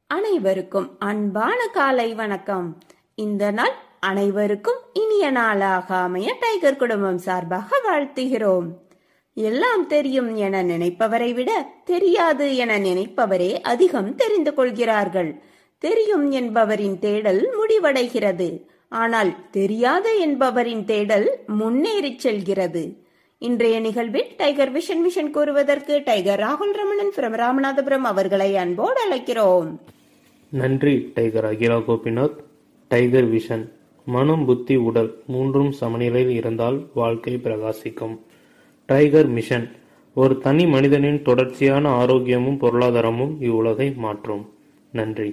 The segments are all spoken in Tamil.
அனைவருக்கும் அன்பான காலை வணக்கம். இந்த நாள் அனைவருக்கும் இனிய நாளாக அமைய டைகர் குடும்பம் சார்பாக வாழ்த்துகிறோம். எல்லாம் தெரியும் என நினைப்பவரை விட தெரியாது என நினைப்பவரே அதிகம் தெரிந்து கொள்கிறார்கள். தெரியும் என்பவரின் தேடல் முடிவடைகிறது. ஆனால் தெரியாது என்பவரின் தேடல் முன்னேறிச் செல்கிறது. இன்றைய நிகழ்வில் டைகர் விஷன் கூறுவதற்கு டைகர் ராகுல் ரமணன் ஃப்ரம் ராமநாதபுரம் அவர்களை அன்போடு அழைக்கிறோம். நன்றி tiger Akila Gopinath. Tiger vision: மனம், புத்தி, உடல் மூன்றும் சமநிலையில் இருந்தால் வாழ்க்கை பிரகாசிக்கும். டைகர் மிஷன்: ஒரு தனி மனிதனின் தொடர்ச்சியான ஆரோக்கியமும் பொருளாதாரமும் இவ்வுலகை மாற்றும். நன்றி.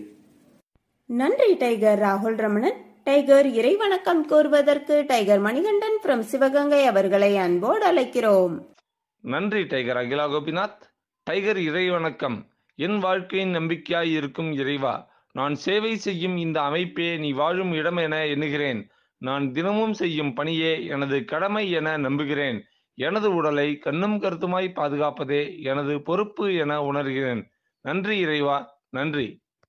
நன்றி டைகர் ராகுல் ரமணன். டைகர் இறை வணக்கம் கூறுவதற்கு டைகர் மணிகண்டன் ஃப்ரம் சிவகங்கை அவர்களை அன்போடு அழைக்கிறோம். நன்றி டைகர் அகிலா கோபிநாத். டைகர் இறை வணக்கம். என் வாழ்க்கையின் நம்பிக்கையாய் இருக்கும் இறைவா, நான் சேவை செய்யும் இந்த அமைப்பே நீ வாழும் இடம் என எண்ணுகிறேன். நான் தினமும் செய்யும் பணியே எனது கடமை என நம்புகிறேன். எனது உடலை கண்ணும் கருத்துமாய் பாதுகாப்பதே எனது பொறுப்பு என உணர்கிறேன். நன்றி இறைவா, நன்றி.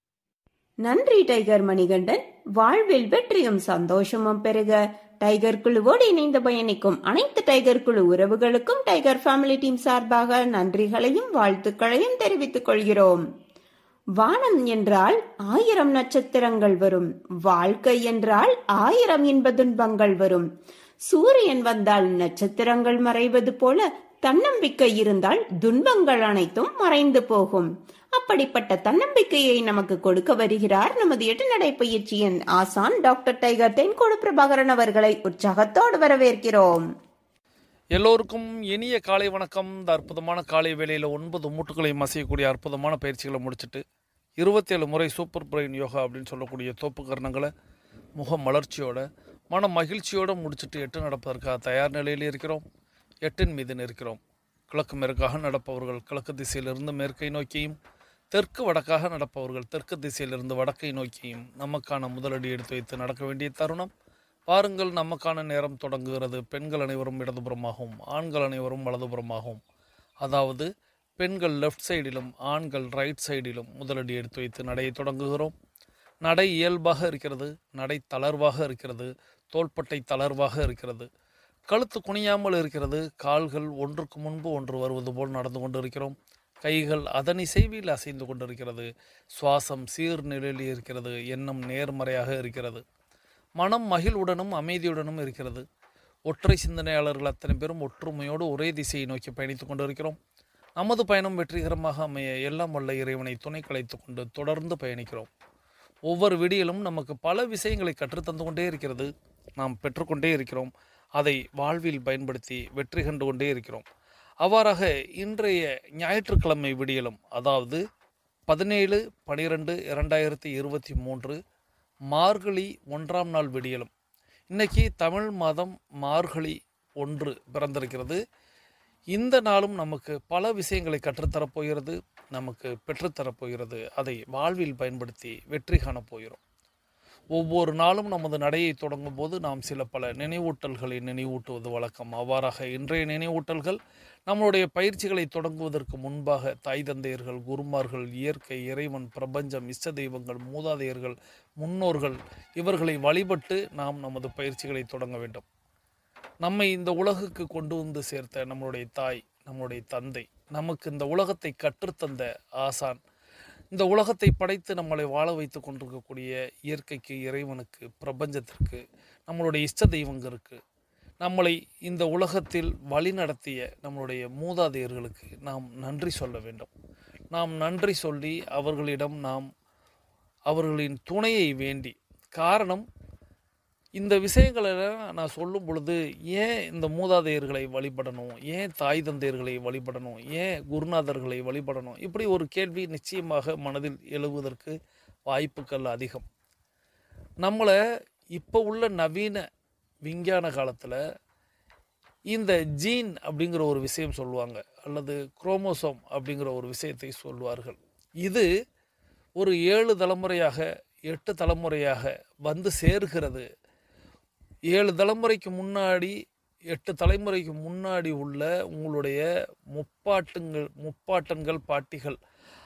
நன்றி டைகர் மணிகண்டன். வாழ்வில் வெற்றியும் சந்தோஷமும் பெருக. டைகர் குழுவோடு இணைந்து பயணிக்கும் அனைத்து டைகர் குழு உறவுகளுக்கும் டைகர் ஃபேமிலி டீம் சார்பாக நன்றிகளையும் வாழ்த்துக்களையும் தெரிவித்துக் கொள்கிறோம். வானம் என்றால் 1000 நட்சத்திரங்கள் வரும். வாழ்க்கை என்றால் 1000 இன்ப துன்பங்கள் வரும். சூரியன் வந்தால் நட்சத்திரங்கள் மறைவது போல தன்னம்பிக்கை இருந்தால் துன்பங்கள் அனைத்தும் மறைந்து போகும். அப்படிப்பட்ட தன்னம்பிக்கையை நமக்கு கொடுக்க வருகிறார் நமது 8 நடை பயிற்சியின் ஆசான் டாக்டர் டைகர் தென்கோடு பிரபாகரன் அவர்களை உற்சாகத்தோடு வரவேற்கிறோம். எல்லோருக்கும் இனிய காலை வணக்கம். இந்த அற்புதமான காலை வேளையில் 9 மூட்டுகளை மசியக்கூடிய அற்புதமான பயிற்சிகளை முடிச்சுட்டு 27 முறை சூப்பர் பிரெயின் யோகா அப்படின்னு சொல்லக்கூடிய தோப்பு கரணங்களை முக மலர்ச்சியோட மன மகிழ்ச்சியோடு முடிச்சுட்டு 8 நடப்பதற்காக தயார் நிலையில் இருக்கிறோம். 8 மீது நிற்கிறோம். கிழக்கு மேற்காக நடப்பவர்கள் கிழக்கு திசையிலிருந்து மேற்கை நோக்கியும், தெற்கு வடக்காக நடப்பவர்கள் தெற்கு திசையிலிருந்து வடக்கை நோக்கியும் நமக்கான முதலடி எடுத்து வைத்து நடக்க வேண்டிய தருணம். பாருங்கள், நமக்கான நேரம் தொடங்குகிறது. பெண்கள் அனைவரும் இடதுபுறமாகவும் ஆண்கள் அனைவரும் வலதுபுறமாகவும், அதாவது பெண்கள் லெஃப்ட் சைடிலும் ஆண்கள் ரைட் சைடிலும் முதலடி எடுத்து வைத்து நடையை தொடங்குகிறோம். நடை இயல்பாக இருக்கிறது. நடை தளர்வாக இருக்கிறது. தோள்பட்டை தளர்வாக இருக்கிறது. கழுத்து குனியாமல் இருக்கிறது. கால்கள் ஒன்றுக்கு முன்பு ஒன்று வருவது போல் நடந்து கொண்டு இருக்கிறோம். கைகள் அதன் இசைவில் அசைந்து கொண்டிருக்கிறது. சுவாசம் சீர்நிலையில் இருக்கிறது. எண்ணம் நேர்மறையாக இருக்கிறது. மனம் மகிழ்வுடனும் அமைதியுடனும் இருக்கிறது. ஒற்றை சிந்தனையாளர்கள் அத்தனை பேரும் ஒற்றுமையோடு ஒரே திசையை நோக்கி பயணித்து கொண்டிருக்கிறோம். நமது பயணம் வெற்றிகரமாக அமைய எல்லாம் வல்ல இறைவனை துணை கலைத்து கொண்டு தொடர்ந்து பயணிக்கிறோம். ஒவ்வொரு விடியலும் நமக்கு பல விஷயங்களை கற்றுத்தந்து கொண்டே இருக்கிறது. நாம் பெற்றுக்கொண்டே இருக்கிறோம். அதை வாழ்வில் பயன்படுத்தி வெற்றி கண்டு கொண்டே இருக்கிறோம். அவ்வாறாக இன்றைய ஞாயிற்றுக்கிழமை விடியலும், அதாவது 17/12/2023 மார்கழி 1ஆம் நாள் விடியலும். இன்றைக்கி தமிழ் மாதம் மார்கழி 1 பிறந்திருக்கிறது. இந்த நாளும் நமக்கு பல விஷயங்களை கற்றுத்தரப்போகிறது, நமக்கு பெற்றுத்தரப்போகிறது. அதை வாழ்வில் பயன்படுத்தி வெற்றி காணப்போகிறோம். ஒவ்வொரு நாளும் நமது நடையை தொடங்கும் போது நாம் சில பல நினைவூட்டல்களை நினைவூட்டுவது வழக்கம். அவ்வாறாக இன்றைய நினைவூட்டல்கள் நம்மளுடைய பயிற்சிகளை தொடங்குவதற்கு முன்பாக தாய் தந்தையர்கள், குருமார்கள், இயற்கை, இறைவன், பிரபஞ்சம், இஷ்ட தெய்வங்கள், மூதாதையர்கள், முன்னோர்கள் இவர்களை வழிபட்டு நாம் நமது பயிற்சிகளை தொடங்க வேண்டும். நம்மை இந்த உலகுக்கு கொண்டு வந்து சேர்த்த நம்மளுடைய தாய், நம்மளுடைய தந்தை, நமக்கு இந்த உலகத்தை கற்றுத்தந்த ஆசான், இந்த உலகத்தை படைத்து நம்மளை வாழ வைத்து கொண்டிருக்கக்கூடிய இயற்கைக்கு, இறைவனுக்கு, பிரபஞ்சத்திற்கு, நம்மளுடைய இஷ்ட தெய்வங்களுக்கு, நம்மளை இந்த உலகத்தில் வழி நடத்திய நம்மளுடைய மூதாதையர்களுக்கு நாம் நன்றி சொல்ல வேண்டும். நாம் நன்றி சொல்லி அவர்களிடம் நாம் அவர்களின் துணையை வேண்டி, காரணம் இந்த விஷயங்களை நான் சொல்லும் பொழுது ஏன் இந்த மூதாதையர்களை வழிபடணும், ஏன் தாய் தந்தையர்களை வழிபடணும், ஏன் குருநாதர்களை வழிபடணும், இப்படி ஒரு கேள்வி நிச்சயமாக மனதில் எழுவதற்கு வாய்ப்புகள் அதிகம். நம்மளை இப்போ உள்ள நவீன விஞ்ஞான காலத்தில் இந்த ஜீன் அப்படிங்கிற ஒரு விஷயம் சொல்லுவாங்க, அல்லது குரோமோசோம் அப்படிங்கிற ஒரு விஷயத்தை சொல்வார்கள். இது ஒரு 7 தலைமுறையாக 8 தலைமுறையாக வந்து சேர்கிறது. 7 தலைமுறைக்கு முன்னாடி 8 தலைமுறைக்கு முன்னாடி உள்ள உங்களுடைய முப்பாட்டன்கள் பாட்டிகள்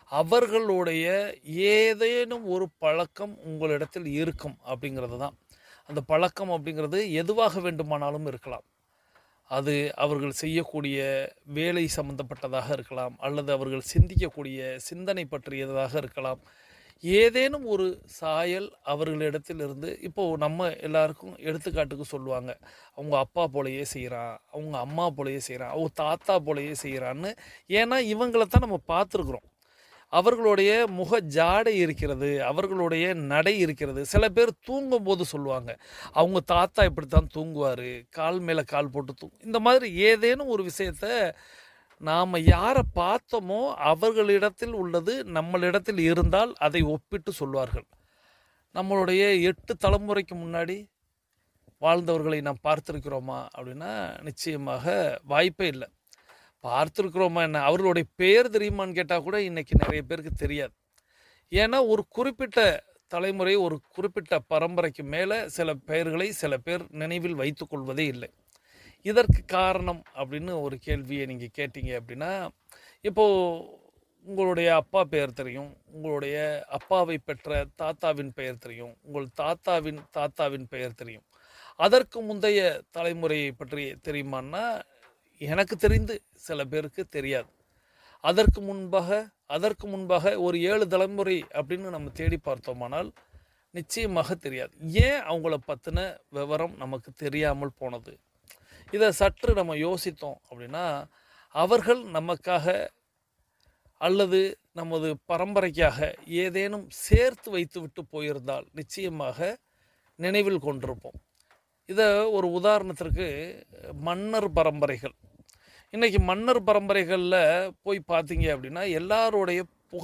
அவர்களுடைய ஏதேனும் ஒரு பழக்கம் உங்களிடத்தில் இருக்கும் அப்படிங்கிறது தான். அந்த பழக்கம் அப்படிங்கிறது எதுவாக வேண்டுமானாலும் இருக்கலாம். அது அவர்கள் செய்யக்கூடிய வேலை சம்பந்தப்பட்டதாக இருக்கலாம், அல்லது அவர்கள் சிந்திக்கக்கூடிய சிந்தனை பற்றியதாக இருக்கலாம். ஏதேனும் ஒரு சாயல் அவர்களிடத்தில் இருந்து, இப்போது நம்ம எல்லாருக்கும் எடுத்துக்காட்டுக்கு சொல்லுவாங்க, அவங்க அப்பா போலயே செய்கிறான், அவங்க அம்மா போலயே செய்கிறான், அவங்க தாத்தா போலயே செய்கிறான்னு. ஏன்னா இவங்களை தான் நம்ம பார்த்துருக்குறோம். அவர்களுடைய முக ஜாடை இருக்கிறது, அவர்களுடைய நடை இருக்கிறது. சில பேர் தூங்கும்போது சொல்லுவாங்க, அவங்க தாத்தா இப்படித்தான் தூங்குவார், கால் மேலே கால் போட்டு இந்த மாதிரி ஏதேனும் ஒரு விஷயத்த நாம் யாரை பார்த்தோமோ அவர்களிடத்தில் உள்ளது நம்மளிடத்தில் இருந்தால் அதை ஒப்பிட்டு சொல்வார்கள். நம்மளுடைய 8 தலைமுறைக்கு முன்னாடி வாழ்ந்தவர்களை நாம் பார்த்துருக்கிறோமா அப்படின்னா நிச்சயமாக வாய்ப்பே இல்லை. பார்த்துருக்குறோமா என்ன, அவர்களுடைய பெயர் தெரியுமான்னு கேட்டால் கூட இன்றைக்கி நிறைய பேருக்கு தெரியாது. ஏன்னா ஒரு குறிப்பிட்ட தலைமுறை, ஒரு குறிப்பிட்ட பரம்பரைக்கு மேலே சில பெயர்களை சில பேர் நினைவில் வைத்து கொள்வதே இல்லை. இதற்கு காரணம் அப்படின்னு ஒரு கேள்வியை நீங்கள் கேட்டீங்க அப்படின்னா, இப்போது உங்களுடைய அப்பா பெயர் தெரியும், உங்களுடைய அப்பாவை பெற்ற தாத்தாவின் பெயர் தெரியும், உங்கள் தாத்தாவின் தாத்தாவின் பெயர் தெரியும். அதற்கு முந்தைய தலைமுறையை பற்றி தெரியுமான்னா எனக்கு தெரிந்து சில பேருக்கு தெரியாது. அதற்கு முன்பாக ஒரு 7 தலைமுறை அப்படின்னு நம்ம தேடி பார்த்தோமானால் நிச்சயமாக தெரியாது. ஏன் அவங்கள பற்றின விவரம் நமக்கு தெரியாமல் போனது? இதை சற்று நம்ம யோசித்தோம் அப்படின்னா, அவர்கள் நமக்காக அல்லது நமது பரம்பரைக்காக ஏதேனும் சேர்த்து வைத்து விட்டு போயிருந்தால் நிச்சயமாக நினைவில் கொண்டிருப்போம். இதை ஒரு உதாரணத்திற்கு மன்னர் பரம்பரைகள், இன்றைக்கி மன்னர் பரம்பரைகளில் போய் பார்த்தீங்க அப்படின்னா எல்லாருடைய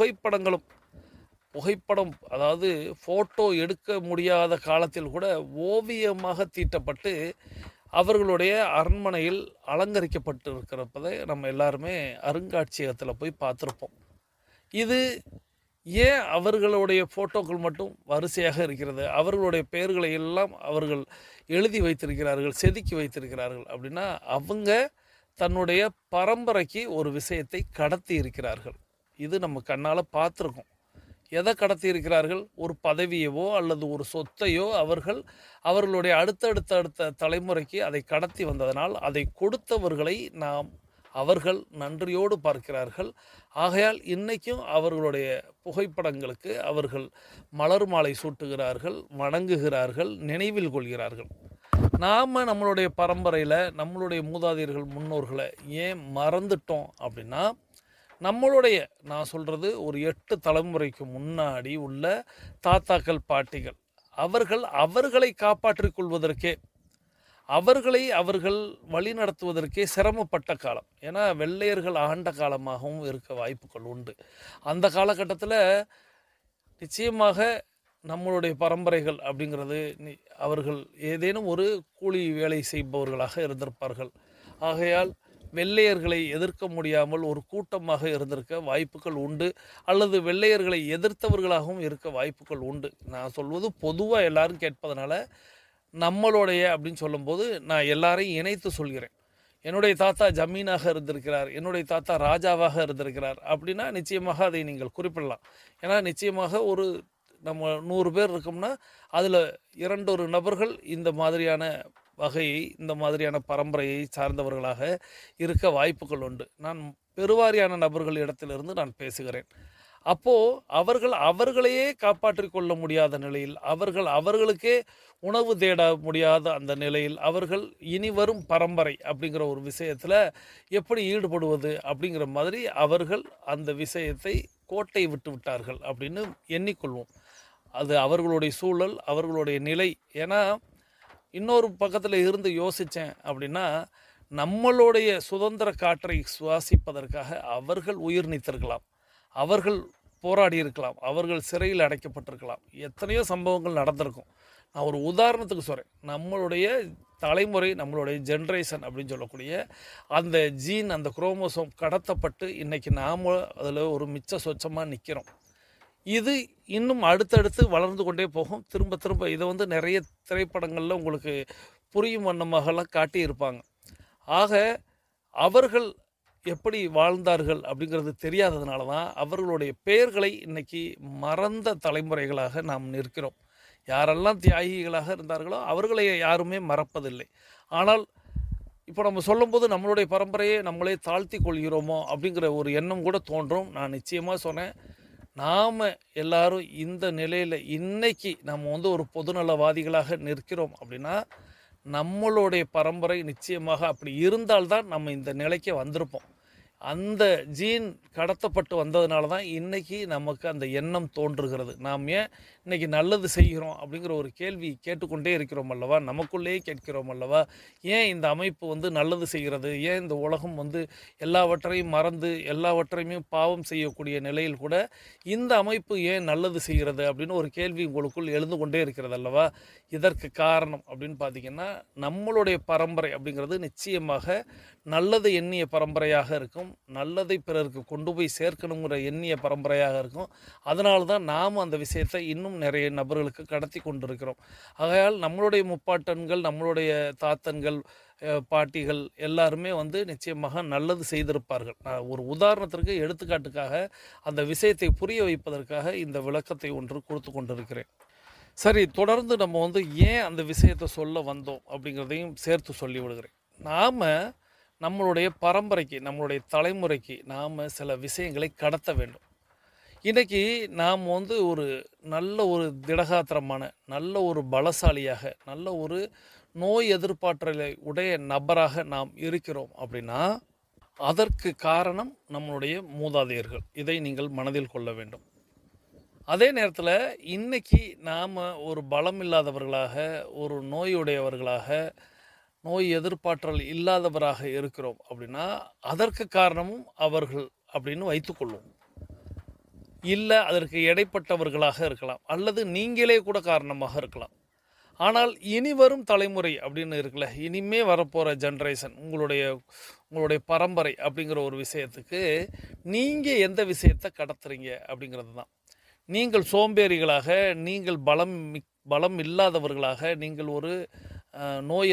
புகைப்படம் அதாவது ஃபோட்டோ எடுக்க முடியாத காலத்தில் கூட ஓவியமாக தீட்டப்பட்டு அவர்களுடைய அரண்மனையில் அலங்கரிக்கப்பட்டு இருக்கிறப்பதை நம்ம எல்லாருமே அருங்காட்சியகத்தில் போய் பார்த்துருப்போம். இது ஏன் அவர்களுடைய ஃபோட்டோக்கள் மட்டும் வரிசையாக இருக்கிறது, அவர்களுடைய பெயர்களை எல்லாம் அவர்கள் எழுதி வைத்திருக்கிறார்கள், செதுக்கி வைத்திருக்கிறார்கள் அப்படின்னா அவங்க தன்னுடைய பரம்பரைக்கு ஒரு விஷயத்தை கடத்தி இருக்கிறார்கள். இது நம்ம கண்ணால் பார்த்துருக்கோம். எதை கடத்தி இருக்கிறார்கள்? ஒரு பதவியவோ அல்லது ஒரு சொத்தையோ அவர்களுடைய அடுத்த தலைமுறைக்கு அதை கடத்தி வந்ததனால் அதை கொடுத்தவர்களை அவர்கள் நன்றியோடு பார்க்கிறார்கள். ஆகையால் இன்றைக்கும் அவர்களுடைய புகைப்படங்களுக்கு அவர்கள் மலர் மாலை சூட்டுகிறார்கள், வணங்குகிறார்கள், நினைவில் கொள்கிறார்கள். நாம் நம்மளுடைய பரம்பரையில் நம்மளுடைய மூதாதையர்கள் முன்னோர்களை ஏன் மறந்துட்டோம் அப்படின்னா, நான் சொல்கிறது ஒரு 8 தலைமுறைக்கு முன்னாடி உள்ள தாத்தாக்கள் பாட்டிகள் அவர்களை காப்பாற்றிக் கொள்வதற்கே, அவர்கள் வழி நடத்துவதற்கே சிரமப்பட்ட காலம். ஏன்னா வெள்ளையர்கள் ஆண்ட காலமாகவும் இருக்க வாய்ப்புகள் உண்டு. அந்த காலகட்டத்தில் நிச்சயமாக நம்மளுடைய பரம்பரைகள் அப்படிங்கிறது அவர்கள் ஏதேனும் ஒரு கூலி வேலை செய்பவர்களாக இருந்திருப்பார்கள். ஆகையால் வெள்ளையர்களை எதிர்க்க முடியாமல் ஒரு கூட்டமாக இருந்திருக்க வாய்ப்புகள் உண்டு, அல்லது வெள்ளையர்களை எதிர்த்தவர்களாகவும் இருக்க வாய்ப்புகள் உண்டு. நான் சொல்வது பொதுவாக எல்லாரும் கேட்பதனால நம்மளுடைய அப்படின்னு சொல்லும்போது நான் எல்லாரையும் இணைத்து சொல்கிறேன். என்னுடைய தாத்தா ஜமீனாக இருந்திருக்கிறார், என்னுடைய தாத்தா ராஜாவாக இருந்திருக்கிறார் அப்படின்னா நிச்சயமாக அதை நீங்கள் குறிப்பிடலாம். ஏன்னா நிச்சயமாக ஒரு நம்ம 100 பேர் இருக்கோம்னா அதில் 2 நபர்கள் இந்த மாதிரியான வகையை, இந்த மாதிரியான பரம்பரையை சார்ந்தவர்களாக இருக்க வாய்ப்புகள் உண்டு. நான் பெருவாரியான நபர்கள் இடத்திலிருந்து நான் பேசுகிறேன். அப்போது அவர்களையே காப்பாற்றிக் கொள்ள முடியாத நிலையில், அவர்களுக்கே உணவு தேட முடியாத அந்த நிலையில், அவர்கள் இனி வரும் பரம்பரை அப்படிங்கிற ஒரு விஷயத்தில் எப்படி ஈடுபடுவது அப்படிங்கிற மாதிரி அவர்கள் அந்த விஷயத்தை கோட்டை விட்டு விட்டார்கள் அப்படின்னு எண்ணிக்கொள்வோம். அது அவர்களுடைய சூழல், அவர்களுடைய நிலை. ஏன்னா இன்னொரு பக்கத்தில் இருந்து யோசித்தேன் அப்படின்னா, நம்மளுடைய சுதந்திர காற்றை சுவாசிப்பதற்காக அவர்கள் உயிர் நீத்திருக்கலாம், அவர்கள் போராடி இருக்கலாம், அவர்கள் சிறையில் அடைக்கப்பட்டிருக்கலாம், எத்தனையோ சம்பவங்கள் நடந்திருக்கும். நான் ஒரு உதாரணத்துக்கு சொல்கிறேன். நம்மளுடைய தலைமுறை, நம்மளுடைய ஜென்ரேஷன் அப்படின்னு சொல்லக்கூடிய அந்த ஜீன், அந்த குரோமோசோம் கடத்தப்பட்டு இன்றைக்கி நாம் அதில் ஒரு மிச்ச சொச்சமாக நிற்கிறோம். இது இன்னும் அடுத்தடுத்து வளர்ந்து கொண்டே போகும். திரும்ப இதை நிறைய திரைப்படங்களில் உங்களுக்கு புரியும் வண்ணமாகலாம் காட்டியிருப்பாங்க. ஆக அவர்கள் எப்படி வாழ்ந்தார்கள் அப்படிங்கிறது தெரியாததுனால தான் அவர்களுடைய பெயர்களை இன்னைக்கு மறந்த தலைமுறைகளாக நாம் நிற்கிறோம். யாரெல்லாம் தியாகிகளாக இருந்தார்களோ அவர்களை யாருமே மறப்பதில்லை. ஆனால் இப்போ நம்ம சொல்லும்போது நம்மளுடைய பரம்பரையை நம்மளே தாழ்த்தி கொள்கிறோமோ அப்படிங்கிற ஒரு எண்ணம் கூட தோன்றும். நான் நிச்சயமாக சொன்னேன், நாம் எல்லாரும் இந்த நிலையில் இன்னைக்கு நம்ம ஒரு பொதுநலவாதிகளாக நிற்கிறோம் அப்படின்னா நம்மளுடைய பரம்பரை நிச்சயமாக அப்படி இருந்தால்தான் நம்ம இந்த நிலைக்கு வந்திருப்போம். அந்த ஜீன் கடத்தப்பட்டு வந்ததுனால தான் இன்றைக்கி நமக்கு அந்த எண்ணம் தோன்றுகிறது. நாம் ஏன் இன்றைக்கி நல்லது செய்கிறோம் அப்படிங்கிற ஒரு கேள்வி கேட்டுக்கொண்டே இருக்கிறோம் அல்லவா, நமக்குள்ளேயே கேட்கிறோம் அல்லவா. ஏன் இந்த அமைப்பு நல்லது செய்கிறது, ஏன் இந்த உலகம் எல்லாவற்றையும் மறந்து எல்லாவற்றையுமே பாவம் செய்யக்கூடிய நிலையில் கூட இந்த அமைப்பு ஏன் நல்லது செய்கிறது அப்படின்னு ஒரு கேள்வி உங்களுக்குள் எழுந்து கொண்டே இருக்கிறது அல்லவா. இதற்கு காரணம் அப்படின்னு பார்த்திங்கன்னா நம்மளுடைய பரம்பரை அப்படிங்கிறது நிச்சயமாக நல்லது எண்ணிய பரம்பரையாக இருக்கும், நல்லதை பிறருக்கு கொண்டு போய் சேர்க்கணுங்கிற எண்ணிய பரம்பரையாக இருக்கும். அதனால தான் நாம் அந்த விஷயத்தை இன்னும் நிறைய நபர்களுக்கு கடத்தி கொண்டிருக்கிறோம். ஆகையால் நம்மளுடைய முப்பாட்டன்கள், நம்மளுடைய தாத்தன்கள், பாட்டிகள் எல்லாருமே நிச்சயமாக நல்லது செய்திருப்பார்கள். நான் ஒரு உதாரணத்திற்கு எடுத்துக்காட்டுக்காக அந்த விஷயத்தை புரிய வைப்பதற்காக இந்த விளக்கத்தை ஒன்று கொடுத்து கொண்டிருக்கிறேன். சரி, தொடர்ந்து நம்ம ஏன் அந்த விஷயத்தை சொல்ல வந்தோம் அப்படிங்கிறதையும் சேர்த்து சொல்லி விடுகிறேன். நாம் நம்மளுடைய பரம்பரைக்கு, நம்மளுடைய தலைமுறைக்கு நாம் சில விஷயங்களை கடத்த வேண்டும். இன்றைக்கி நாம் ஒரு நல்ல ஒரு திடகாத்திரமான, நல்ல ஒரு பலசாலியாக, நல்ல ஒரு நோய் எதிர்ப்பாற்றலை உடைய நபராக நாம் இருக்கிறோம் அப்படின்னா அதற்கு காரணம் நம்மளுடைய மூதாதையர்கள். இதை நீங்கள் மனதில் கொள்ள வேண்டும். அதே நேரத்தில் இன்றைக்கி நாம் ஒரு பலம் இல்லாதவர்களாக, ஒரு நோயுடையவர்களாக, நோய் எதிர்ப்பாற்றல் இல்லாதவராக இருக்கிறோம் அப்படின்னா அதற்கு காரணமும் அவர்கள் அப்படின்னு வைத்துக்கொள்வோம். இல்லை அதற்கு இடைப்பட்டவர்களாக இருக்கலாம், அல்லது நீங்களே கூட காரணமாக இருக்கலாம். ஆனால் இனி வரும் தலைமுறை அப்படின்னு இருக்குல்ல, இனிமே வரப்போகிற ஜென்ரேஷன், உங்களுடைய பரம்பரை அப்படிங்கிற ஒரு விஷயத்துக்கு நீங்கள் எந்த விஷயத்தை கடத்துறீங்க அப்படிங்கிறது தான். நீங்கள் சோம்பேறிகளாக, நீங்கள் பலம் இல்லாதவர்களாக, நீங்கள் ஒரு நோய்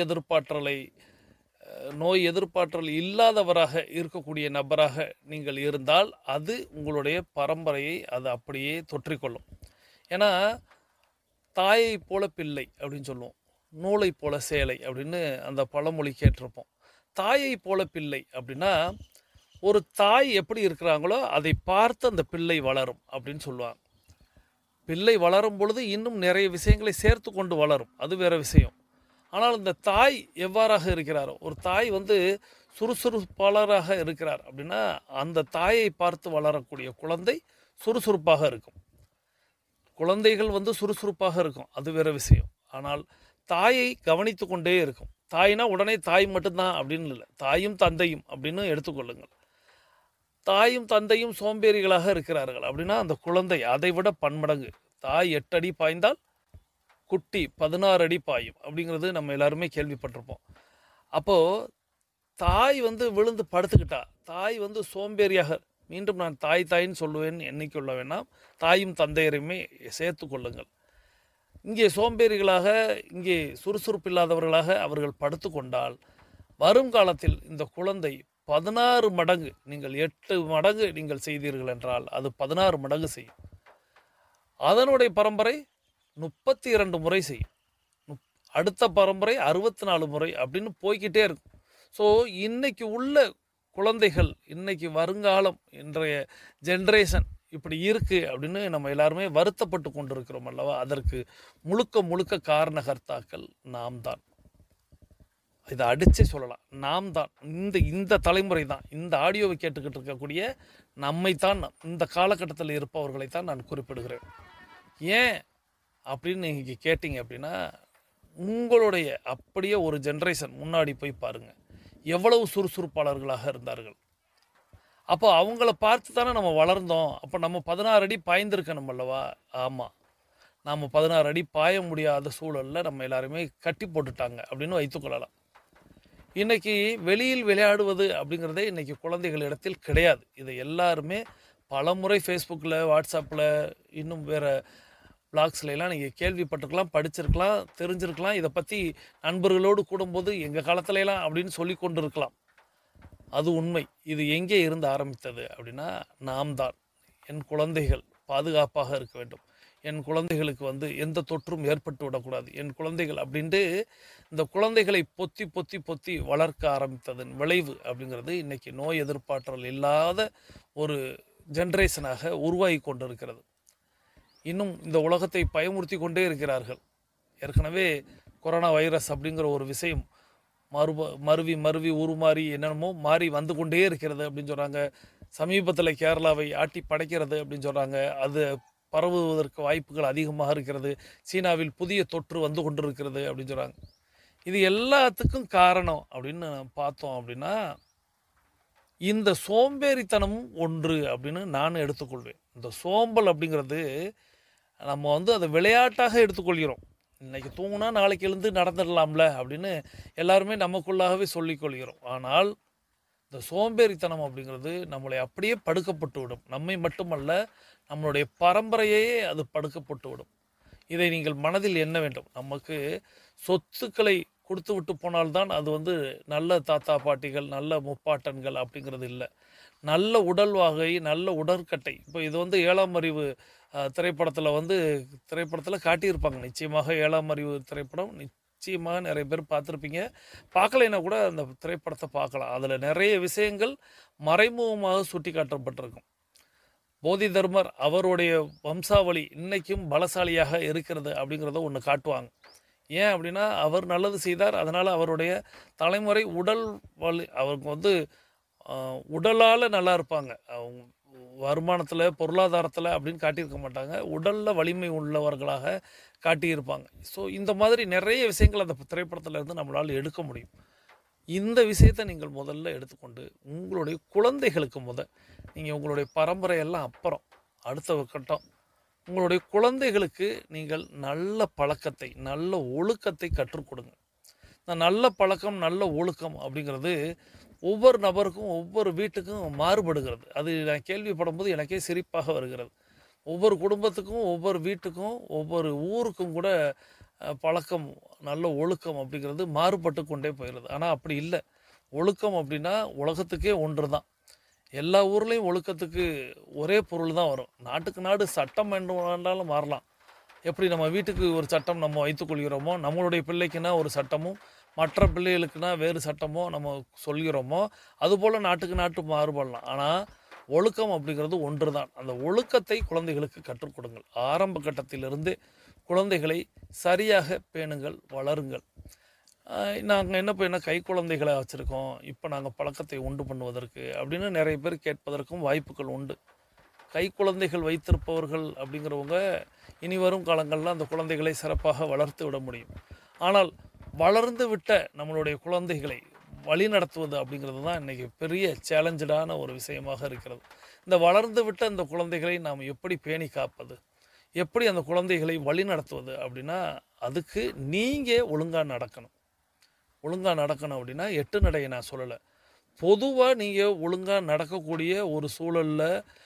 எதிர்ப்பாற்றல் இல்லாதவராக இருக்கக்கூடிய நபராக நீங்கள் இருந்தால் அது உங்களுடைய பரம்பரையை அது அப்படியே தொற்றிக்கொள்ளும். ஏன்னா தாயை போல பிள்ளை அப்படின்னு சொல்லுவோம், நூலை போல சேலை அப்படின்னு அந்த பழமொழி கேட்டிருப்போம். தாயை போல பிள்ளை அப்படின்னா ஒரு தாய் எப்படி இருக்கிறாங்களோ அதை பார்த்து அந்த பிள்ளை வளரும் அப்படின்னு சொல்லுவாங்க. பிள்ளை வளரும் பொழுது இன்னும் நிறைய விஷயங்களை சேர்த்து கொண்டு வளரும், அது வேறு விஷயம். ஆனால் இந்த தாய் எவ்வாறாக இருக்கிறாரோ, ஒரு தாய் சுறுசுறுப்பாளராக இருக்கிறார் அப்படின்னா அந்த தாயை பார்த்து வளரக்கூடிய குழந்தை சுறுசுறுப்பாக இருக்கும். குழந்தைகள் சுறுசுறுப்பாக இருக்கும், அது வேறு விஷயம். ஆனால் தாயை கவனித்து கொண்டே இருக்கும். தாய்னா உடனே தாய் மட்டும்தான் அப்படின்னு இல்லை, தாயும் தந்தையும் அப்படின்னு எடுத்துக்கொள்ளுங்கள். தாயும் தந்தையும் சோம்பேறிகளாக இருக்கிறார்கள் அப்படின்னா அந்த குழந்தை அதை விட பன்மடங்கு. தாய் 8 அடி பாய்ந்தால் குட்டி 16 அடி பாயும் அப்படிங்கிறது நம்ம எல்லாருமே கேள்விப்பட்டிருப்போம். அப்போது தாய் விழுந்து படுத்துக்கிட்டா, தாய் சோம்பேறியாக, மீண்டும் நான் தாயின்னு சொல்லுவேன், எண்ணிக்கொள்ள வேண்டாம், தாயும் தந்தையரையுமே சேர்த்து கொள்ளுங்கள். இங்கே சோம்பேறிகளாக, இங்கே சுறுசுறுப்பு இல்லாதவர்களாக அவர்கள் படுத்து கொண்டால் வரும் காலத்தில் இந்த குழந்தை 16 மடங்கு, நீங்கள் 8 மடங்கு நீங்கள் செய்தீர்கள் என்றால் அது 16 மடங்கு செய்யும். அதனுடைய பரம்பரை 32 முறை செய்யும், அடுத்த பரம்பரை 64 முறை அப்படின்னு போய்கிட்டே இருக்கும். ஸோ இன்னைக்கு உள்ள குழந்தைகள், இன்னைக்கு வருங்காலம், இன்றைய ஜென்ரேஷன் இப்படி இருக்குது அப்படின்னு நம்ம எல்லாருமே வருத்தப்பட்டு கொண்டிருக்கிறோம் அல்லவா. அதற்கு முழுக்க காரணகர்த்தாக்கள் நாம் தான். இதை அடிச்சே சொல்லலாம், நாம் தான். இந்த தலைமுறை தான், இந்த ஆடியோவை கேட்டுக்கிட்டு இருக்கக்கூடிய நம்மைத்தான், இந்த காலகட்டத்தில் இருப்பவர்களைத்தான் நான் குறிப்பிடுகிறேன். ஏன் அப்படின்னு நீங்கள் கேட்டிங்க அப்படின்னா உங்களுடைய அப்படியே ஒரு ஜென்ரேஷன் முன்னாடி போய் பாருங்கள், எவ்வளவு சுறுசுறுப்பாளர்களாக இருந்தார்கள். அப்போ அவங்கள பார்த்து தானே நம்ம வளர்ந்தோம். அப்போ நம்ம 16 அடி பாய்ந்திருக்கணும் அல்லவா. ஆமாம், நாம் 16 அடி பாய முடியாத சூழலில் நம்ம எல்லாருமே கட்டி போட்டுட்டாங்க அப்படின்னு வைத்துக்கொள்ளலாம். இன்றைக்கி வெளியில் விளையாடுவது அப்படிங்கிறதே இன்றைக்கி குழந்தைகளிடத்தில் கிடையாது. இதை எல்லாருமே பல முறை ஃபேஸ்புக்கில், வாட்ஸ்அப்பில், இன்னும் வேறு பிளாக்ஸ்லாம் நீங்கள் கேள்விப்பட்டிருக்கலாம், படிச்சிருக்கலாம், தெரிஞ்சிருக்கலாம். இதை பற்றி நண்பர்களோடு கூடும்போது எங்கள் காலத்துலலாம் அப்படின்னு சொல்லி கொண்டு இருக்கலாம். அது உண்மை. இது எங்கே இருந்து ஆரம்பித்தது அப்படின்னா, நாம் தான். என் குழந்தைகள் பாதுகாப்பாக இருக்க வேண்டும், என் குழந்தைகளுக்கு எந்த தொற்றும் ஏற்பட்டு விடக்கூடாது, என் குழந்தைகள் அப்படின்ட்டு இந்த குழந்தைகளை பொத்தி பொத்தி பொத்தி வளர்க்க ஆரம்பித்ததன் விளைவு அப்படிங்கிறது இன்றைக்கி நோய் எதிர்ப்பாற்றல் இல்லாத ஒரு ஜென்ரேஷனாக உருவாகி கொண்டிருக்கிறது. இன்னும் இந்த உலகத்தை பயமுறுத்தி கொண்டே இருக்கிறார்கள். ஏற்கனவே கொரோனா வைரஸ் அப்படிங்கிற ஒரு விஷயம் மருவி உருமாறி என்னென்னமோ மாறி வந்து கொண்டே இருக்கிறது அப்படின்னு சொல்கிறாங்க. சமீபத்தில் கேரளாவை ஆட்டி படைக்கிறது அப்படின்னு சொல்கிறாங்க. அது பரவுவதற்கு வாய்ப்புகள் அதிகமாக இருக்கிறது. சீனாவில் புதிய தொற்று வந்து கொண்டிருக்கிறது அப்படின்னு சொல்கிறாங்க. இது எல்லாத்துக்கும் காரணம் அப்படின்னு பார்த்தோம் அப்படின்னா, இந்த சோம்பேறித்தனமும் ஒன்று அப்படின்னு நான் எடுத்துக்கொள்வேன். இந்த சோம்பல் அப்படிங்கிறது நம்ம அதை விளையாட்டாக எடுத்துக்கொள்கிறோம். இன்றைக்கி தூங்குனா நாளைக்கு எழுந்து நடந்துடலாம்ல அப்படின்னு எல்லாருமே நமக்குள்ளாகவே சொல்லிக்கொள்கிறோம். ஆனால் இந்த சோம்பேறித்தனம் அப்படிங்கிறது நம்மளை அப்படியே படுக்கப்பட்டு விடும். நம்மை மட்டுமல்ல, நம்மளுடைய பரம்பரையே அது படுக்கப்பட்டு விடும். இதை நீங்கள் மனதில் எண்ண வேண்டும். நமக்கு சொத்துக்களை கொடுத்து விட்டு போனால்தான் அது நல்ல தாத்தா பாட்டிகள், நல்ல முப்பாட்டன்கள் அப்படிங்கிறது இல்லை. நல்ல உடல் வாகை, நல்ல உடற்கட்டை. இப்போ இது 7ஆம் அறிவு திரைப்படத்தில் காட்டியிருப்பாங்க. நிச்சயமாக 7ஆம் அறிவு திரைப்படம் நிச்சயமாக நிறைய பேர் பார்த்துருப்பீங்க. பார்க்கலைன்னா கூட அந்த திரைப்படத்தை பார்க்கலாம். அதில் நிறைய விஷயங்கள் மறைமுகமாக சுட்டி காட்டப்பட்டிருக்கும். போதி தர்மர் அவருடைய வம்சாவளி இன்னைக்கும் பலசாலியாக இருக்கிறது அப்படிங்கிறத ஒன்று காட்டுவாங்க. ஏன் அப்படின்னா, அவர் நல்லது செய்தார், அதனால் அவருடைய தலைமுறை உடல் வலி அவருக்கு உடலால் நல்லா இருப்பாங்க. அவங்க வருமானத்தில், பொருளாதாரத்தில் அப்படின்னு காட்டியிருக்க மாட்டாங்க. உடலில் வலிமை உள்ளவர்களாக காட்டியிருப்பாங்க. ஸோ இந்த மாதிரி நிறைய விஷயங்கள் அந்த திரைப்படத்தில் இருந்து நம்மளால் எடுக்க முடியும். இந்த விஷயத்தை நீங்கள் முதல்ல எடுத்துக்கொண்டு உங்களுடைய குழந்தைகளுக்கு நீங்கள் உங்களுடைய பரம்பரையெல்லாம் அப்புறம் அடுத்த கட்டம் உங்களுடைய குழந்தைகளுக்கு நீங்கள் நல்ல பழக்கத்தை, நல்ல ஒழுக்கத்தை கற்றுக் கொடுங்க. இந்த நல்ல பழக்கம், நல்ல ஒழுக்கம் அப்படிங்கிறது ஒவ்வொரு நபருக்கும் ஒவ்வொரு வீட்டுக்கும் மாறுபடுகிறது. அது நான் கேள்விப்படும் போது எனக்கே சிரிப்பாக வருகிறது. ஒவ்வொரு குடும்பத்துக்கும், ஒவ்வொரு வீட்டுக்கும், ஒவ்வொரு ஊருக்கும் கூட பழக்கம், நல்ல ஒழுக்கம் அப்படிங்கிறது மாறுபட்டு கொண்டே போயிடுது. ஆனால் அப்படி இல்லை. ஒழுக்கம் அப்படின்னா உலகத்துக்கே ஒன்று தான். எல்லா ஊர்லேயும் ஒழுக்கத்துக்கு ஒரே பொருள் தான் வரும். நாட்டுக்கு நாடு சட்டம் வேண்டாலும் மாறலாம். எப்படி நம்ம வீட்டுக்கு ஒரு சட்டம் நம்ம வைத்துக்கொள்கிறோமோ, நம்மளுடைய பிள்ளைக்குன்னா ஒரு சட்டமும், மற்ற பிள்ளைகளுக்குன்னா வேறு சட்டமோ நம்ம சொல்கிறோமோ, அதுபோல் நாட்டுக்கு நாட்டு மாறுபடலாம். ஆனால் ஒழுக்கம் அப்படிங்கிறது ஒன்று தான். அந்த ஒழுக்கத்தை குழந்தைகளுக்கு கற்றுக் கொடுங்கள். ஆரம்ப கட்டத்திலிருந்து குழந்தைகளை சரியாக பேணுங்கள், வளருங்கள். நாங்கள் என்ன கை குழந்தைகளை வச்சுருக்கோம், இப்போ நாங்கள் பழக்கத்தை உண்டு பண்ணுவதற்கு அப்படின்னு நிறைய பேர் கேட்பதற்கும் வாய்ப்புகள் உண்டு. கை குழந்தைகள் வைத்திருப்பவர்கள் அப்படிங்கிறவங்க இனி வரும் காலங்களில் அந்த குழந்தைகளை சிறப்பாக வளர்த்து விட முடியும். ஆனால் வளர்ந்து விட்ட நம்மளுடைய குழந்தைகளை வழி நடத்துவது அப்படிங்கிறது தான் இன்றைக்கி பெரிய சேலஞ்சடான ஒரு விஷயமாக இருக்கிறது. இந்த வளர்ந்து விட்ட அந்த குழந்தைகளை நாம் எப்படி பேணி காப்பது, எப்படி அந்த குழந்தைகளை வழி நடத்துவது அப்படின்னா, அதுக்கு நீங்கள் ஒழுங்காக நடக்கணும். அப்படின்னா எட்டு நடையை நான் சொல்லலை. பொதுவாக நீங்கள் ஒழுங்காக நடக்கக்கூடிய ஒரு சூழலில்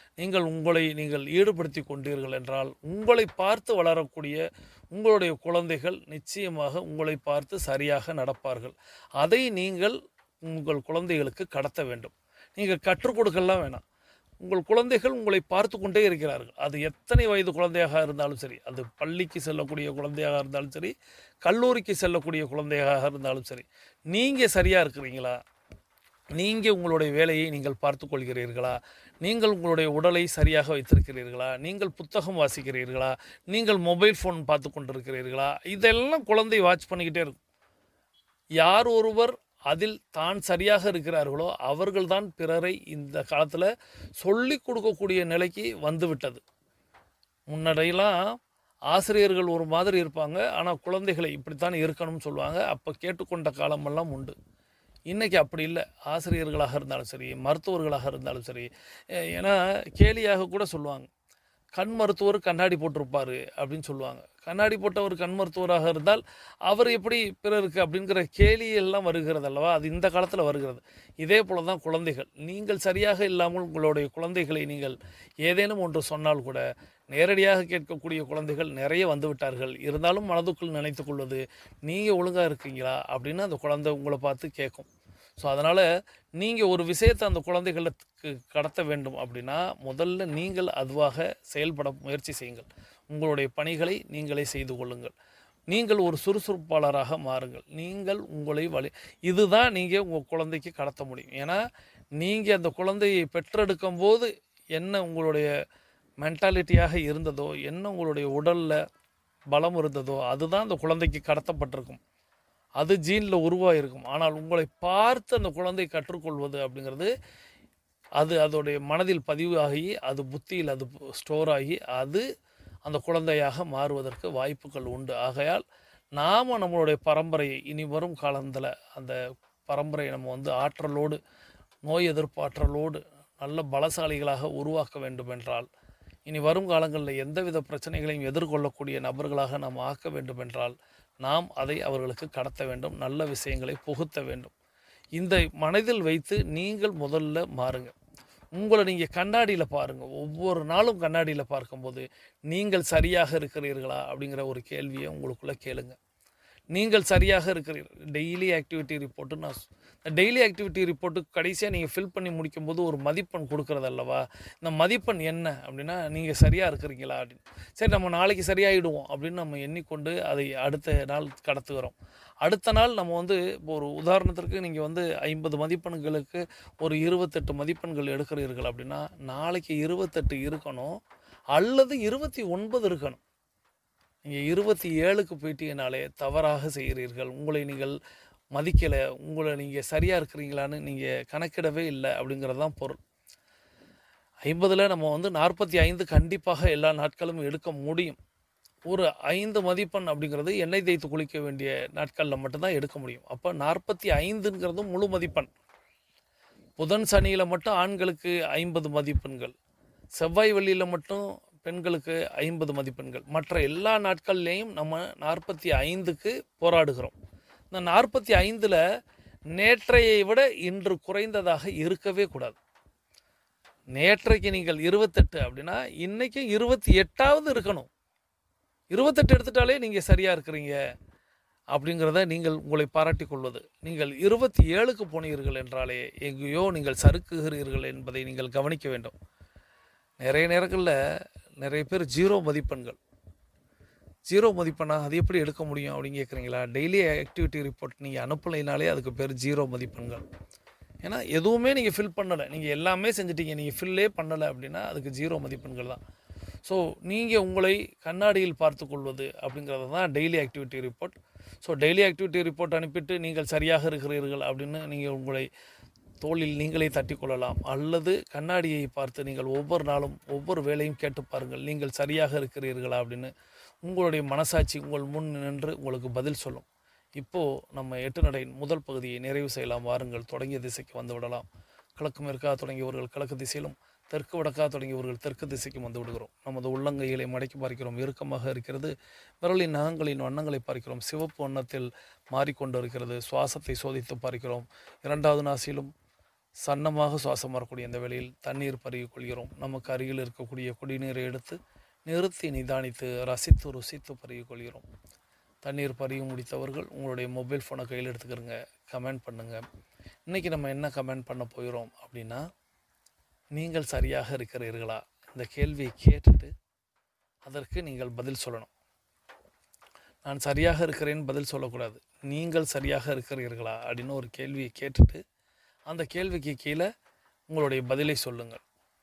நீங்கள் ஈடுபடுத்தி கொண்டீர்கள் என்றால், உங்களை பார்த்து வளரக்கூடிய உங்களுடைய குழந்தைகள் நிச்சயமாக உங்களை பார்த்து சரியாக நடப்பார்கள். அதை நீங்கள் உங்கள் குழந்தைகளுக்கு கடத்த வேண்டும். நீங்கள் கற்றுக் கொடுக்கலாம் வேணாம். உங்கள் குழந்தைகள் உங்களை பார்த்து கொண்டே இருக்கிறார்கள். அது எத்தனை வயது குழந்தையாக இருந்தாலும் சரி, அது பள்ளிக்கு செல்லக்கூடிய குழந்தையாக இருந்தாலும் சரி, கல்லூரிக்கு செல்லக்கூடிய குழந்தையாக இருந்தாலும் சரி, நீங்கள் சரியாக இருக்கிறீங்களா? நீங்கள் உங்களுடைய வேலையை நீங்கள் பார்த்து கொள்கிறீர்களா? நீங்கள் உங்களுடைய உடலை சரியாக வைத்திருக்கிறீர்களா? நீங்கள் புத்தகம் வாசிக்கிறீர்களா? நீங்கள் மொபைல் ஃபோன் பார்த்து கொண்டிருக்கிறீர்களா? இதெல்லாம் குழந்தை வாட்ச் பண்ணிக்கிட்டே இருக்கும். யார் ஒருவர் அதில் தான் சரியாக இருக்கிறார்களோ அவர்கள்தான் பிறரை இந்த காலத்தில் சொல்லி கொடுக்கக்கூடிய நிலைக்கு வந்துவிட்டது. முன்னாடியெல்லாம் ஆசிரியர்கள் ஒரு மாதிரி இருப்பாங்க, ஆனால் குழந்தைகளை இப்படித்தான் இருக்கணும்னு சொல்லுவாங்க. அப்போ கேட்டுக்கொண்ட காலமெல்லாம் உண்டு. இன்றைக்கி அப்படி இல்லை. ஆசிரியர்களாக இருந்தாலும் சரி, மருத்துவர்களாக இருந்தாலும் சரி, ஏன்னா கேலியாக கூட சொல்லுவாங்க, கண் மருத்துவர் கண்ணாடி போட்டிருப்பார் அப்படின்னு சொல்லுவாங்க. கண்ணாடி போட்டவர் கண் மருத்துவராக இருந்தால் அவர் எப்படி பிறருக்கு அப்படிங்கிற கேலியெல்லாம் வருகிறது அல்லவா? அது இந்த காலத்தில் வருகிறது. இதே போல தான் குழந்தைகள். நீங்கள் சரியாக இல்லாமல் உங்களுடைய குழந்தைகளை நீங்கள் ஏதேனும் ஒன்று சொன்னால் கூட நேரடியாக கேட்கக்கூடிய குழந்தைகள் நிறைய வந்துவிட்டார்கள். இருந்தாலும் மனதுக்குள் நினைத்து கொள்வது, நீங்கள் ஒழுங்காக இருக்கீங்களா அப்படின்னு அந்த குழந்தை உங்களை பார்த்து கேட்கும். ஸோ அதனால் நீங்கள் ஒரு விஷயத்தை அந்த குழந்தைகளுக்கு கடத்த வேண்டும் அப்படின்னா முதல்ல நீங்கள் அதுவாக செயல்பட முயற்சி செய்யுங்கள். உங்களுடைய பணிகளை நீங்களே செய்து கொள்ளுங்கள். நீங்கள் ஒரு சுறுசுறுப்பாளராக மாறுங்கள். நீங்கள் உங்களை இதுதான் நீங்கள் உங்கள் குழந்தைக்கு கடத்த முடியும். ஏன்னா நீங்கள் அந்த குழந்தையை பெற்றெடுக்கும் போது என்ன உங்களுடைய மென்டாலிட்டியாக இருந்ததோ, என்ன உங்களுடைய உடலில் பலம் இருந்ததோ அதுதான் அந்த குழந்தைக்கு கடத்தப்பட்டிருக்கும். அது ஜீனில் உருவாகிருக்கும். ஆனால் உங்களை பார்த்து அந்த குழந்தை கற்றுக்கொள்வது அப்படிங்கிறது அது அதோடைய மனதில் பதிவு ஆகி அது புத்தியில் அது ஸ்டோர் ஆகி அது அந்த குழந்தையாக மாறுவதற்கு வாய்ப்புகள் உண்டு. ஆகையால் நாம் நம்மளுடைய பரம்பரையை இனி வரும் காலத்தில் அந்த பரம்பரையை நம்ம ஆற்றலோடு, நோய் எதிர்ப்பு ஆற்றலோடு நல்ல பலசாலிகளாக உருவாக்க வேண்டும் என்றால், இனி வரும் காலங்களில் எந்தவித பிரச்சனைகளையும் எதிர்கொள்ளக்கூடிய நபர்களாக நாம் ஆக்க வேண்டும் என்றால் நாம் அதை அவர்களுக்கு கடத்த வேண்டும். நல்ல விஷயங்களை புகுத்த வேண்டும். இந்த மனதில் வைத்து நீங்கள் முதல்ல மாறுங்க. உங்களை நீங்கள் கண்ணாடியில் பாருங்கள். ஒவ்வொரு நாளும் கண்ணாடியில் பார்க்கும்போது நீங்கள் சரியாக இருக்கிறீர்களா அப்படிங்கிற ஒரு கேள்வியை உங்களுக்குள்ளே கேளுங்க. நீங்கள் சரியாக இருக்கிறீர்கள். Daily activity report daily activity ரிப்போர்ட்டுக்கு கடைசியாக நீங்கள் ஃபில் பண்ணி முடிக்கும்போது ஒரு மதிப்பெண் கொடுக்குறது அல்லவா? இந்த மதிப்பெண் என்ன அப்படின்னா நீங்கள் சரியாக இருக்கிறீங்களா அப்படின்னு. சரி, நம்ம நாளைக்கு சரியாயிடுவோம் அப்படின்னு நம்ம எண்ணிக்கொண்டு அதை அடுத்த நாள் கடத்துகிறோம். அடுத்த நாள் நம்ம ஒரு உதாரணத்திற்கு நீங்கள் 50 மதிப்பெண்களுக்கு ஒரு 28 மதிப்பெண்கள் எடுக்கிறீர்கள் அப்படின்னா நாளைக்கு 28 இருக்கணும் அல்லது 29 இருக்கணும். நீங்கள் 27க்கு போயிட்டீங்கனாலே தவறாக செய்கிறீர்கள். உங்களை நீங்கள் மதிக்கலை, உங்களை நீங்கள் சரியாக இருக்கிறீங்களான்னு நீங்கள் கணக்கிடவே இல்லை அப்படிங்கிறது தான் பொருள். 50ல் நம்ம 45 கண்டிப்பாக எல்லா நாட்களும் எடுக்க முடியும். ஒரு 5 மதிப்பெண் அப்படிங்கிறது எண்ணெய் தேய்த்து குளிக்க வேண்டிய நாட்களில் மட்டும்தான் எடுக்க முடியும். அப்போ 45ங்கிறது முழு மதிப்பெண். புதன் சனியில் மட்டும் ஆண்களுக்கு 50 மதிப்பெண்கள், செவ்வாய் வெள்ளியில் மட்டும் பெண்களுக்கு 50 மதிப்பெண்கள். மற்ற எல்லா நாட்கள்லேயும் நம்ம 45க்கு போராடுகிறோம். இந்த 45ல் நேற்றையை விட இன்று குறைந்ததாக இருக்கவே கூடாது. நேற்றைக்கு நீங்கள் 28 அப்படின்னா இன்றைக்கி 28ஆவது இருக்கணும். 28 எடுத்துட்டாலே நீங்கள் சரியாக இருக்கிறீங்க அப்படிங்கிறத நீங்கள் உங்களை பாராட்டி கொள்வது. நீங்கள் 27க்கு போனீர்கள் என்றாலே எங்கேயோ நீங்கள் சறுக்குகிறீர்கள் என்பதை நீங்கள் கவனிக்க வேண்டும். நிறைய நேரங்களில் நிறைய பேர் 0 மதிப்பெண்கள். 0 மதிப்பெண்ணா அது எப்படி எடுக்க முடியும் அப்படின்னு கேட்குறீங்களா? டெய்லி ஆக்டிவிட்டி ரிப்போர்ட் நீங்கள் அனுப்பலைனாலே அதுக்கு பேர் 0 மதிப்பெண்கள். ஏன்னா எதுவுமே நீங்கள் ஃபில் பண்ணலை, நீங்கள் எல்லாமே செஞ்சிட்டீங்க, நீங்கள் ஃபில்லே பண்ணலை அப்படின்னா அதுக்கு 0 மதிப்பெண்கள் தான். ஸோ நீங்கள் உங்களை கண்ணாடியில் பார்த்து கொள்வது அப்படிங்கிறது தான் daily activity report. So daily activity report அனுப்பிட்டு நீங்கள் சரியாக இருக்கிறீர்கள் அப்படின்னு நீங்கள் உங்களை தோளில் நீங்களே தட்டி கொள்ளலாம். அல்லது கண்ணாடியை பார்த்து நீங்கள் ஒவ்வொரு நாளும் ஒவ்வொரு வேலையும் கேட்டு பாருங்கள், நீங்கள் சரியாக இருக்கிறீர்களா அப்படின்னு. உங்களுடைய மனசாட்சி உங்கள் முன் நின்று உங்களுக்கு பதில் சொல்லும். இப்போது நம்ம 8 நடையின் முதல் பகுதியை நிறைவு செய்யலாம். வாருங்கள், தொடங்கிய திசைக்கு வந்து விடலாம். கிழக்கு மேற்காக தொடங்கியவர்கள் கிழக்கு திசையிலும், தெற்கு வடக்காக தொடங்கியவர்கள் தெற்கு திசைக்கும் வந்து விடுகிறோம். நமது உள்ளங்கைகளை மடக்கி பார்க்கிறோம், இறுக்கமாக இருக்கிறது. விரலின் நகங்களின் வண்ணங்களை பார்க்கிறோம், சிவப்பு வண்ணத்தில் மாறிக்கொண்டு இருக்கிறது. சுவாசத்தை சோதித்து பார்க்கிறோம். 2வது நாசியிலும் சன்னமாக சுவாசம் வரக்கூடிய இந்த வேளையில் தண்ணீர் பருகி கொள்கிறோம். நமக்கு அருகில் இருக்கக்கூடிய குடிநீரை எடுத்து நிறுத்தி நிதானித்து ரசித்து ருசித்து பருகி கொள்கிறோம். தண்ணீர் பருகி முடித்தவர்கள் உங்களுடைய மொபைல் ஃபோனை கையில் எடுத்துக்கிறங்க, கமெண்ட் பண்ணுங்கள். இன்றைக்கி நம்ம என்ன கமெண்ட் பண்ண போகிறோம் அப்படின்னா, நீங்கள் சரியாக இருக்கிறீர்களா? இந்த கேள்வியை கேட்டுட்டு அதற்கு நீங்கள் பதில் சொல்லணும். நான் சரியாக இருக்கிறேன்னு பதில் சொல்லக்கூடாது. நீங்கள் சரியாக இருக்கிறீர்களா அப்படின்னு ஒரு கேள்வியை கேட்டுட்டு அந்த கேள்விக்கு கீழே உங்களுடைய பதிலை சொல்லுங்கள்.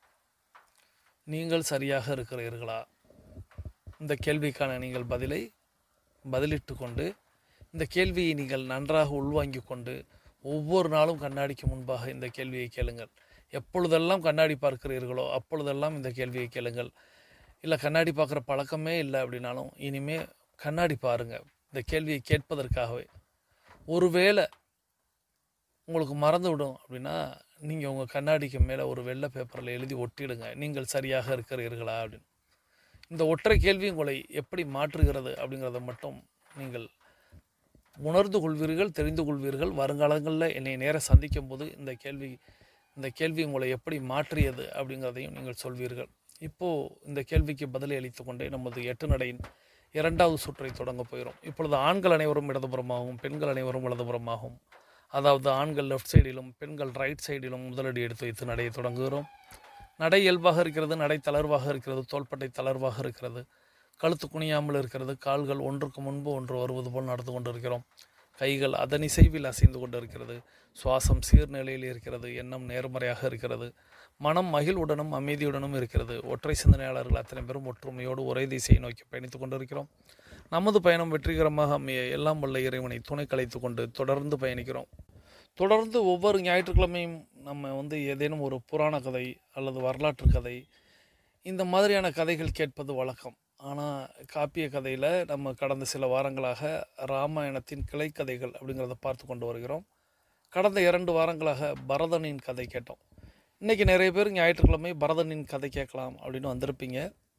நீங்கள் சரியாக இருக்கிறீர்களா? இந்த கேள்விக்கான நீங்கள் பதிலிட்டு கொண்டு இந்த கேள்வியை நீங்கள் நன்றாக உள்வாங்கி கொண்டு ஒவ்வொரு நாளும் கண்ணாடிக்கு முன்பாக இந்த கேள்வியை கேளுங்கள். எப்பொழுதெல்லாம் கண்ணாடி பார்க்கிறீர்களோ அப்பொழுதெல்லாம் இந்த கேள்வியை கேளுங்கள். இல்லை கண்ணாடி பார்க்குற பழக்கமே இல்லை அப்படின்னாலும் இனிமேல் கண்ணாடி பாருங்கள், இந்த கேள்வியை கேட்பதற்காகவே. ஒருவேளை உங்களுக்கு மறந்து விடும் அப்படின்னா நீங்கள் உங்கள் கண்ணாடிக்கு மேலே ஒரு வெள்ளை பேப்பரில் எழுதி ஒட்டிடுங்க, நீங்கள் சரியாக இருக்கிறீர்களா அப்படின்னு. இந்த ஒற்றை கேள்வி உங்களை எப்படி மாற்றுகிறது அப்படிங்கிறத மட்டும் நீங்கள் உணர்ந்து கொள்வீர்கள், தெரிந்து கொள்வீர்கள். வருங்காலங்களில் என்னை நேர சந்திக்கும் போது இந்த கேள்வி உங்களை எப்படி மாற்றியது அப்படிங்கிறதையும் நீங்கள் சொல்வீர்கள். இப்போது இந்த கேள்விக்கு பதிலை அளித்து கொண்டே நமது 8 நடையின் 2வது சுற்றை தொடங்க போகிறோம். இப்பொழுது ஆண்கள் அனைவரும் இடதுபுறமாகவும் பெண்கள் அனைவரும் வலதுபுறமாகவும் அதாவது ஆண்கள் லெஃப்ட் சைடிலும் பெண்கள் ரைட் சைடிலும் முதலடி எடுத்து வைத்து நடையை தொடங்குகிறோம். நடை இயல்பாக இருக்கிறது, நடை தளர்வாக இருக்கிறது, தோள்பட்டை தளர்வாக இருக்கிறது, கழுத்து குனியாமல் இருக்கிறது, கால்கள் ஒன்றுக்கு முன்பு ஒன்று வருவது போல் நடந்து கொண்டிருக்கிறோம். கைகள் அதன் இசைவில் அசைந்து கொண்டிருக்கிறது. சுவாசம் சீர்நிலையில் இருக்கிறது. எண்ணம் நேர்மறையாக இருக்கிறது. மனம் மகிழ்வுடனும் அமைதியுடனும் இருக்கிறது. ஒற்றை சிந்தனையாளர்கள் அத்தனை பேரும் ஒற்றுமையோடு ஒரே திசையை நோக்கி பயணித்துக் கொண்டிருக்கிறோம். நமது பயணம் வெற்றிகரமாக அமைய எல்லாம் வல்ல இறைவனை துணை கலைத்து கொண்டு தொடர்ந்து பயணிக்கிறோம். தொடர்ந்து ஒவ்வொரு ஞாயிற்றுக்கிழமையும் நம்ம ஏதேனும் ஒரு புராண கதை அல்லது வரலாற்று கதை இந்த மாதிரியான கதைகள் கேட்பது வழக்கம். ஆனால் காப்பிய கதையில் நம்ம கடந்த சில வாரங்களாக ராமாயணத்தின் கிளைக்கதைகள் அப்படிங்கிறத பார்த்து கொண்டு வருகிறோம். கடந்த 2 வாரங்களாக பரதனின் கதை கேட்டோம். இன்றைக்கி நிறைய பேர் ஞாயிற்றுக்கிழமை பரதனின் கதை கேட்கலாம் அப்படின்னு வந்திருப்பீங்க.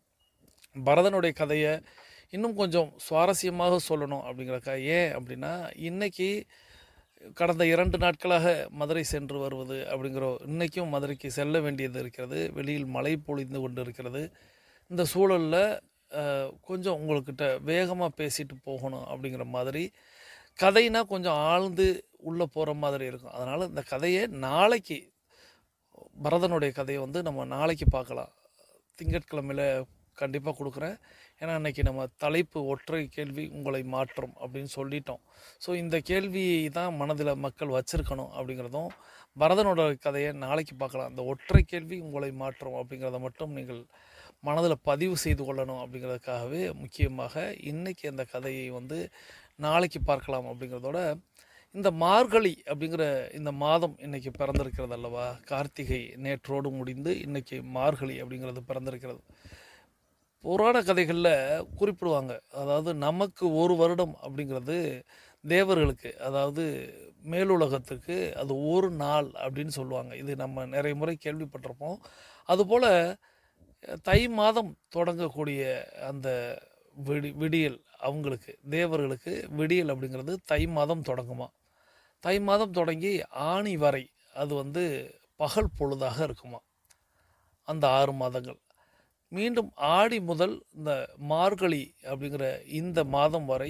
பரதனுடைய கதையை இன்னும் கொஞ்சம் சுவாரஸ்யமாக சொல்லணும் அப்படிங்கிறக்கா. ஏன் அப்படின்னா இன்றைக்கி கடந்த 2 நாட்களாக மதுரை சென்று வருவது அப்படிங்கிற இன்றைக்கும் மதுரைக்கு செல்ல வேண்டியது இருக்கிறது. வெளியில் மழை பொழிந்து கொண்டு இருக்கிறது. இந்த சூழலில் கொஞ்சம் உங்கள்கிட்ட வேகமாக பேசிட்டு போகணும் அப்படிங்கிற மாதிரி கதைனா கொஞ்சம் ஆழ்ந்து உள்ளே போகிற மாதிரி இருக்கும். அதனால் இந்த கதையை நாளைக்கு பரதனுடைய கதையை நம்ம நாளைக்கு பார்க்கலாம். திங்கட்கிழமையில் கண்டிப்பாக கொடுக்குறேன். ஏன்னா அன்றைக்கி நம்ம தலைப்பு ஒற்றை கேள்வி உங்களை மாற்றும் அப்படின்னு சொல்லிட்டோம். ஸோ இந்த கேள்வியை தான் மனதில் மக்கள் வச்சுருக்கணும் அப்படிங்கிறதும் பரதனோட கதையை நாளைக்கு பார்க்கலாம். இந்த ஒற்றை கேள்வி உங்களை மாற்றும் அப்படிங்கிறத மட்டும் நீங்கள் மனதில் பதிவு செய்து கொள்ளணும் அப்படிங்கிறதுக்காகவே முக்கியமாக இன்றைக்கி அந்த கதையை நாளைக்கு பார்க்கலாம் அப்படிங்கிறதோட இந்த மார்கழி அப்படிங்கிற இந்த மாதம் இன்றைக்கி பிறந்திருக்கிறது அல்லவா. கார்த்திகை நேற்றோடு முடிந்து இன்றைக்கி மார்கழி அப்படிங்கிறது பிறந்திருக்கிறது. புராண கதைகளில் குறிப்பிடுவாங்க. அதாவது நமக்கு 1 வருடம் அப்படிங்கிறது தேவர்களுக்கு, அதாவது மேலுலகத்துக்கு அது 1 நாள் அப்படின்னு சொல்லுவாங்க. இது நம்ம நிறைய முறை கேள்விப்பட்டிருப்போம். அதுபோல் தை மாதம் தொடங்கக்கூடிய அந்த விடியல் அவங்களுக்கு தேவர்களுக்கு விடியல் அப்படிங்கிறது தை மாதம் தொடங்குமா. தை மாதம் தொடங்கி ஆணி வரை அது பகல் பொழுதாக இருக்குமா. அந்த 6 மாதங்கள் மீண்டும் ஆடி முதல் இந்த மார்கழி அப்படிங்கிற இந்த மாதம் வரை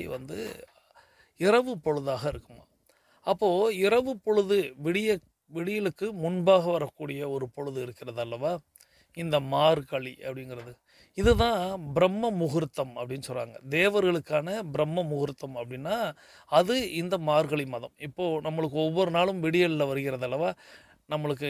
இரவு பொழுதாக இருக்குமா. அப்போது இரவு பொழுது விடியலுக்கு முன்பாக வரக்கூடிய ஒரு பொழுது இருக்கிறது அல்லவா இந்த மார்கழி அப்படிங்கிறது. இதுதான் பிரம்ம முகூர்த்தம் அப்படின்னு சொல்கிறாங்க. தேவர்களுக்கான பிரம்ம முகூர்த்தம் அப்படின்னா அது இந்த மார்கழி மாதம். இப்போது நம்மளுக்கு ஒவ்வொரு நாளும் விடியலில் வருகிறது அல்லவா. நம்மளுக்கு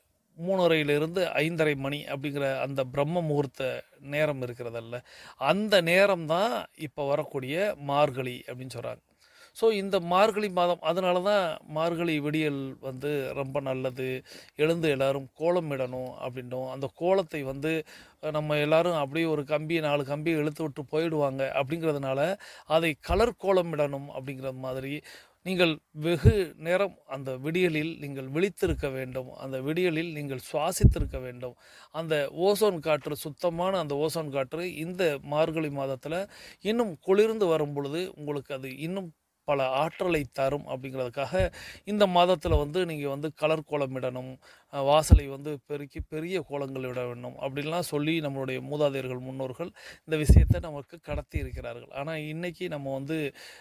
3:30 5:30 மணி அப்படிங்கிற அந்த பிரம்ம முகூர்த்த நேரம் இருக்கிறதல்ல, அந்த நேரம் தான் இப்போ வரக்கூடிய மார்கழி அப்படின்னு சொல்கிறாங்க. ஸோ இந்த மார்கழி மாதம், அதனால தான் மார்கழி விடியல் ரொம்ப நல்லது. எழுந்து எல்லோரும் கோலம் இடணும் அப்படின்னும், அந்த கோலத்தை நம்ம எல்லோரும் அப்படியே ஒரு கம்பி 4 கம்பியை இழுத்து விட்டு போயிடுவாங்க அப்படிங்கிறதுனால அதை கலர் கோலம் இடணும் அப்படிங்கிற மாதிரி நீங்கள் வெகு நேரம் அந்த விடியலில் நீங்கள் விழித்திருக்க வேண்டும். அந்த விடியலில் நீங்கள் சுவாசித்திருக்க வேண்டும். அந்த ஓசோன் காற்று, சுத்தமான அந்த ஓசோன் காற்று இந்த மார்கழி மாதத்தில் இன்னும் குளிர்ந்து வரும் பொழுது உங்களுக்கு அது இன்னும் பல ஆற்றலை தரும் அப்படிங்கிறதுக்காக இந்த மாதத்தில் நீங்கள் கலர் கோலம் இடணும், வாசலை பெருக்கி பெரிய கோலங்கள் இட வேண்டும் அப்படின்லாம் சொல்லி நம்மளுடைய மூதாதையர்கள் முன்னோர்கள் இந்த விஷயத்தை நமக்கு கடத்தி இருக்கிறார்கள். ஆனால் இன்றைக்கி நம்ம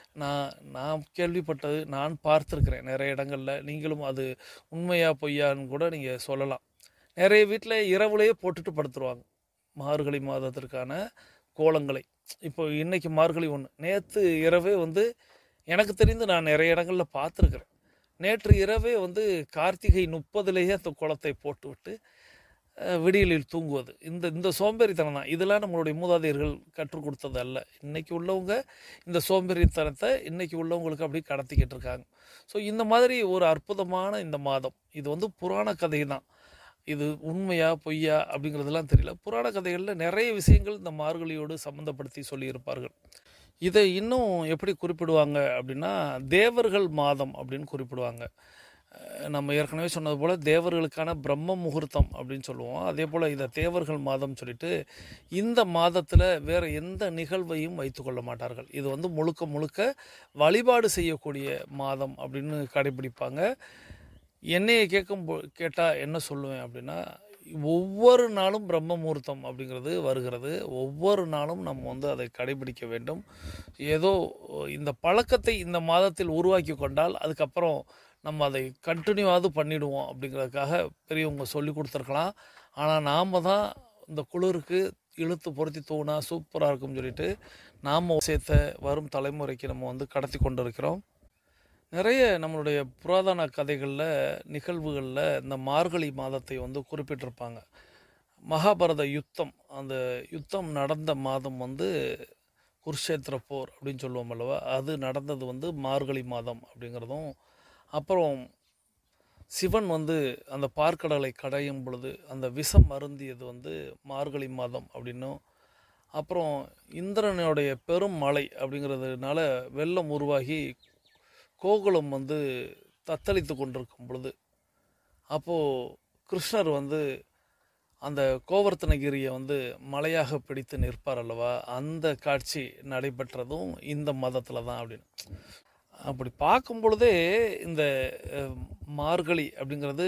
நான் கேள்விப்பட்டது, நான் பார்த்துருக்கிறேன் நிறைய இடங்களில். நீங்களும் அது உண்மையா பொய்யான்னு கூட நீங்கள் சொல்லலாம். நிறைய வீட்டில் இரவுலேயே போட்டுட்டு படுத்துருவாங்க மார்கழி மாதத்திற்கான கோலங்களை. இப்போ இன்றைக்கி மார்கழி 1, நேற்று இரவே எனக்கு தெரிந்து நான் நிறைய இடங்களில் பார்த்துருக்குறேன். நேற்று இரவே கார்த்திகை 30லேயே அந்த கோலத்தை போட்டுவிட்டு விடியலில் தூங்குவது. இந்த சோம்பேறித்தனம் தான். இதெல்லாம் நம்மளுடைய மூதாதையர்கள் கற்றுக் கொடுத்தது அல்ல. இன்றைக்கி உள்ளவங்க இந்த சோம்பேறித்தனத்தை இன்றைக்கி உள்ளவங்களுக்கு அப்படி கடத்திக்கிட்டு இருக்காங்க. ஸோ இந்த மாதிரி ஒரு அற்புதமான இந்த மாதம் இது புராண கதை தான். இது உண்மையா பொய்யா அப்படிங்கிறதுலாம் தெரியல. புராண கதைகளில் நிறைய விஷயங்கள் இந்த மார்கழியோடு சம்மந்தப்படுத்தி சொல்லியிருப்பார்கள். இதை இன்னும் எப்படி குறிப்பிடுவாங்க அப்படின்னா தேவர்கள் மாதம் அப்படின்னு குறிப்பிடுவாங்க. நம்ம ஏற்கனவே சொன்னது போல் தேவர்களுக்கான பிரம்ம முகூர்த்தம் அப்படின்னு சொல்லுவோம். அதே போல் இதை தேவர்கள் மாதம் சொல்லிட்டு இந்த மாதத்தில் வேறு எந்த நிகழ்வையும் வைத்து கொள்ள மாட்டார்கள். இது முழுக்க முழுக்க வழிபாடு செய்யக்கூடிய மாதம் அப்படின்னு கடைபிடிப்பாங்க. என்னையை கேட்டால் என்ன சொல்லுவேன் அப்படின்னா, ஒவ்வொரு நாளும் பிரம்ம முகூர்த்தம் அப்படிங்கிறது வருகிறது. ஒவ்வொரு நாளும் நம்ம அதை கடைபிடிக்க வேண்டும். ஏதோ இந்த பழக்கத்தை இந்த மாதத்தில் உருவாக்கி கொண்டால் அதுக்கப்புறம் நம்ம அதை கண்டினியூவாவது பண்ணிவிடுவோம் அப்படிங்கிறதுக்காக பெரியவங்க சொல்லி கொடுத்துருக்கலாம். ஆனால் நாம் தான் இந்த குளிருக்கு இழுத்து பொருத்தி தூணா சூப்பராக இருக்கும்னு சொல்லிட்டு நாம் விஷயத்தை வரும் தலைமுறைக்கு நம்ம வந்து கடத்தி கொண்டு இருக்கிறோம். நிறைய நம்மளுடைய புராதன கதைகளில் நிகழ்வுகளில் இந்த மார்கழி மாதத்தை வந்து குறிப்பிட்டிருப்பாங்க. மகாபாரத யுத்தம், அந்த யுத்தம் நடந்த மாதம் வந்து குருஷேத்திர போர் அப்படின்னு சொல்லுவோம் அல்லவா, அது நடந்தது வந்து மார்கழி மாதம் அப்படிங்கிறதும், அப்புறம் சிவன் வந்து அந்த பார்க்கடலை கடையும் பொழுது அந்த விஷம் அருந்தியது வந்து மார்கழி மாதம் அப்படின்னும், அப்புறம் இந்திரனுடைய பெரும் மழை அப்படிங்கிறதுனால வெள்ளம் உருவாகி கோகுலம் வந்து தத்தளித்து கொண்டிருக்கும் பொழுது அப்போது கிருஷ்ணர் வந்து அந்த கோவர்த்தனகிரியை வந்து மலையாக பிடித்து நிற்பார் அல்லவா, அந்த காட்சி நடைபெற்றதும் இந்த மதத்தில் தான் அப்படின்னு. அப்படி பார்க்கும் பொழுதே இந்த மார்கழி அப்படிங்கிறது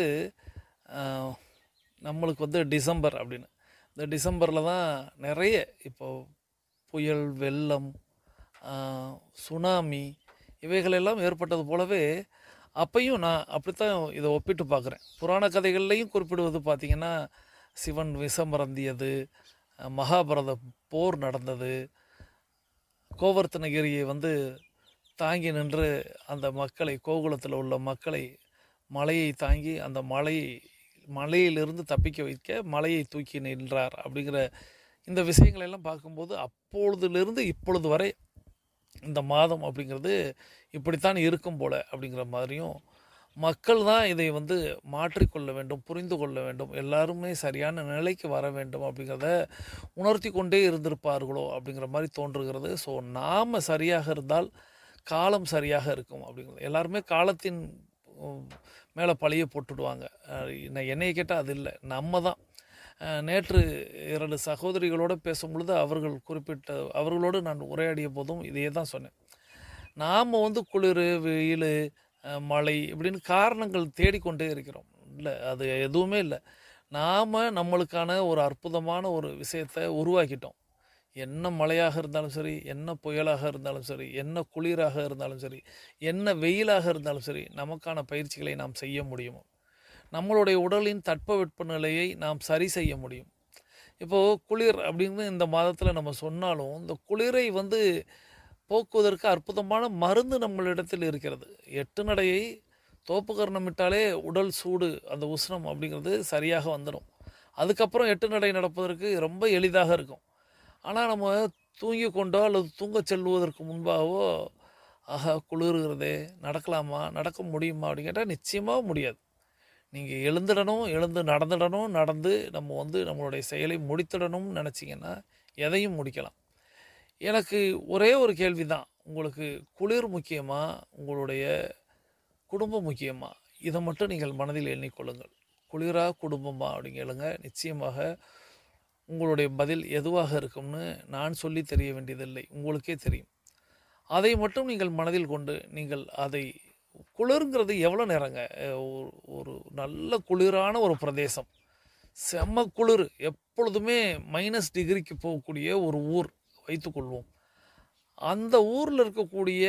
நம்மளுக்கு வந்து டிசம்பர் அப்படின்னு, இந்த டிசம்பரில் தான் நிறைய இப்போ புயல், வெள்ளம், சுனாமி இவைகளெல்லாம் ஏற்பட்டது போலவே அப்பையும் நான் அப்படித்தான் இதை ஒப்பிட்டு பார்க்குறேன். புராண கதைகள்லையும் குறிப்பிடுவது பார்த்திங்கன்னா சிவன் விஷம் அருந்தியது, மகாபாரத போர் நடந்தது, கோவர்த்தனகிரியை வந்து தாங்கி நின்று அந்த மக்களை, கோகுலத்தில் உள்ள மக்களை மலையை தாங்கி அந்த மலையிலிருந்து தப்பிக்க வைக்க மலையை தூக்கி நின்றார் அப்படிங்கிற இந்த விஷயங்களெல்லாம் பார்க்கும்போது அப்பொழுதிலிருந்து இப்பொழுது வரை இந்த மாதம் அப்படிங்கிறது இப்படித்தான் இருக்கும் போல் அப்படிங்கிற மாதிரியும், மக்கள் தான் இதை வந்து மாற்றிக்கொள்ள வேண்டும், புரிந்து கொள்ள வேண்டும், எல்லாருமே சரியான நிலைக்கு வர வேண்டும் அப்படிங்கிறத உணர்த்தி கொண்டே இருந்திருப்பார்களோ அப்படிங்கிற மாதிரி தோன்றுகிறது. ஸோ நாம் சரியாக இருந்தால் காலம் சரியாக இருக்கும் அப்படிங்கிறது. எல்லாருமே காலத்தின் மேலே பழிய போட்டுடுவாங்க. என்னையை கேட்டால் அது இல்லை, நம்ம தான். நேற்று 2 சகோதரிகளோடு பேசும்பொழுது அவர்களோடு நான் உரையாடிய போதும் இதையே தான் சொன்னேன். நாம் வந்து குளிர், வெயில், மழை இப்படின்னு காரணங்கள் தேடிக்கொண்டே இருக்கிறோம். இல்லை, அது எதுவுமே இல்லை. நாம் நம்மளுக்கான ஒரு அற்புதமான ஒரு விஷயத்தை உருவாக்கிட்டோம். என்ன மழையாக இருந்தாலும் சரி, என்ன புயலாக இருந்தாலும் சரி, என்ன குளிராக இருந்தாலும் சரி, என்ன வெயிலாக இருந்தாலும் சரி, நமக்கான பயிற்சிகளை நாம் செய்ய முடியும். நம்மளுடைய உடலின் தட்பவெட்ப நிலையை நாம் சரி செய்ய முடியும். இப்போது குளிர் அப்படின்னு இந்த மாதத்தில் நம்ம சொன்னாலும் இந்த குளிரை வந்து போக்குவதற்கு அற்புதமான மருந்து நம்மளிடத்தில் இருக்கிறது. 8 நடையை தோப்புக்கரணமிட்டாலே உடல் சூடு, அந்த உஷ்ணம் அப்படிங்கிறது சரியாக வந்துடும். அதுக்கப்புறம் 8 நடை நடப்பதற்கு ரொம்ப எளிதாக இருக்கும். ஆனால் நம்ம தூங்கி கொண்டோ அல்லது தூங்க செல்வதற்கு முன்பாகவோ ஆஹா குளிர்கிறதே, நடக்கலாமா, நடக்க முடியுமா அப்படின்னு கேட்டால் நிச்சயமாக முடியாது. நீங்கள் எழுந்து நடந்துடணும், நடந்து நம்ம வந்து நம்மளுடைய செயலை முடித்திடணும்னு நினச்சிங்கன்னா எதையும் முடிக்கலாம். எனக்கு ஒரே ஒரு கேள்வி தான், உங்களுக்கு குளிர் முக்கியமா, உங்களுடைய குடும்பம் முக்கியமா? இதை மட்டும் நீங்கள் மனதில் எண்ணிக்கொள்ளுங்கள். குளிரா குடும்பமா அப்படின்னு கேளுங்க. நிச்சயமாக உங்களுடைய பதில் எதுவாக இருக்கும்னு நான் சொல்லி தெரிய வேண்டியதில்லை, உங்களுக்கே தெரியும். அதை மட்டும் நீங்கள் மனதில் கொண்டு நீங்கள் அதை, குளிர்ங்கிறது எவ்வளோ நேரங்க, ஒரு நல்ல குளிரான ஒரு பிரதேசம், செம்ம குளிர், எப்பொழுதுமே -டிகிரிக்கு போகக்கூடிய ஒரு ஊர் வைத்துக்கொள்வோம். அந்த ஊரில் இருக்கக்கூடிய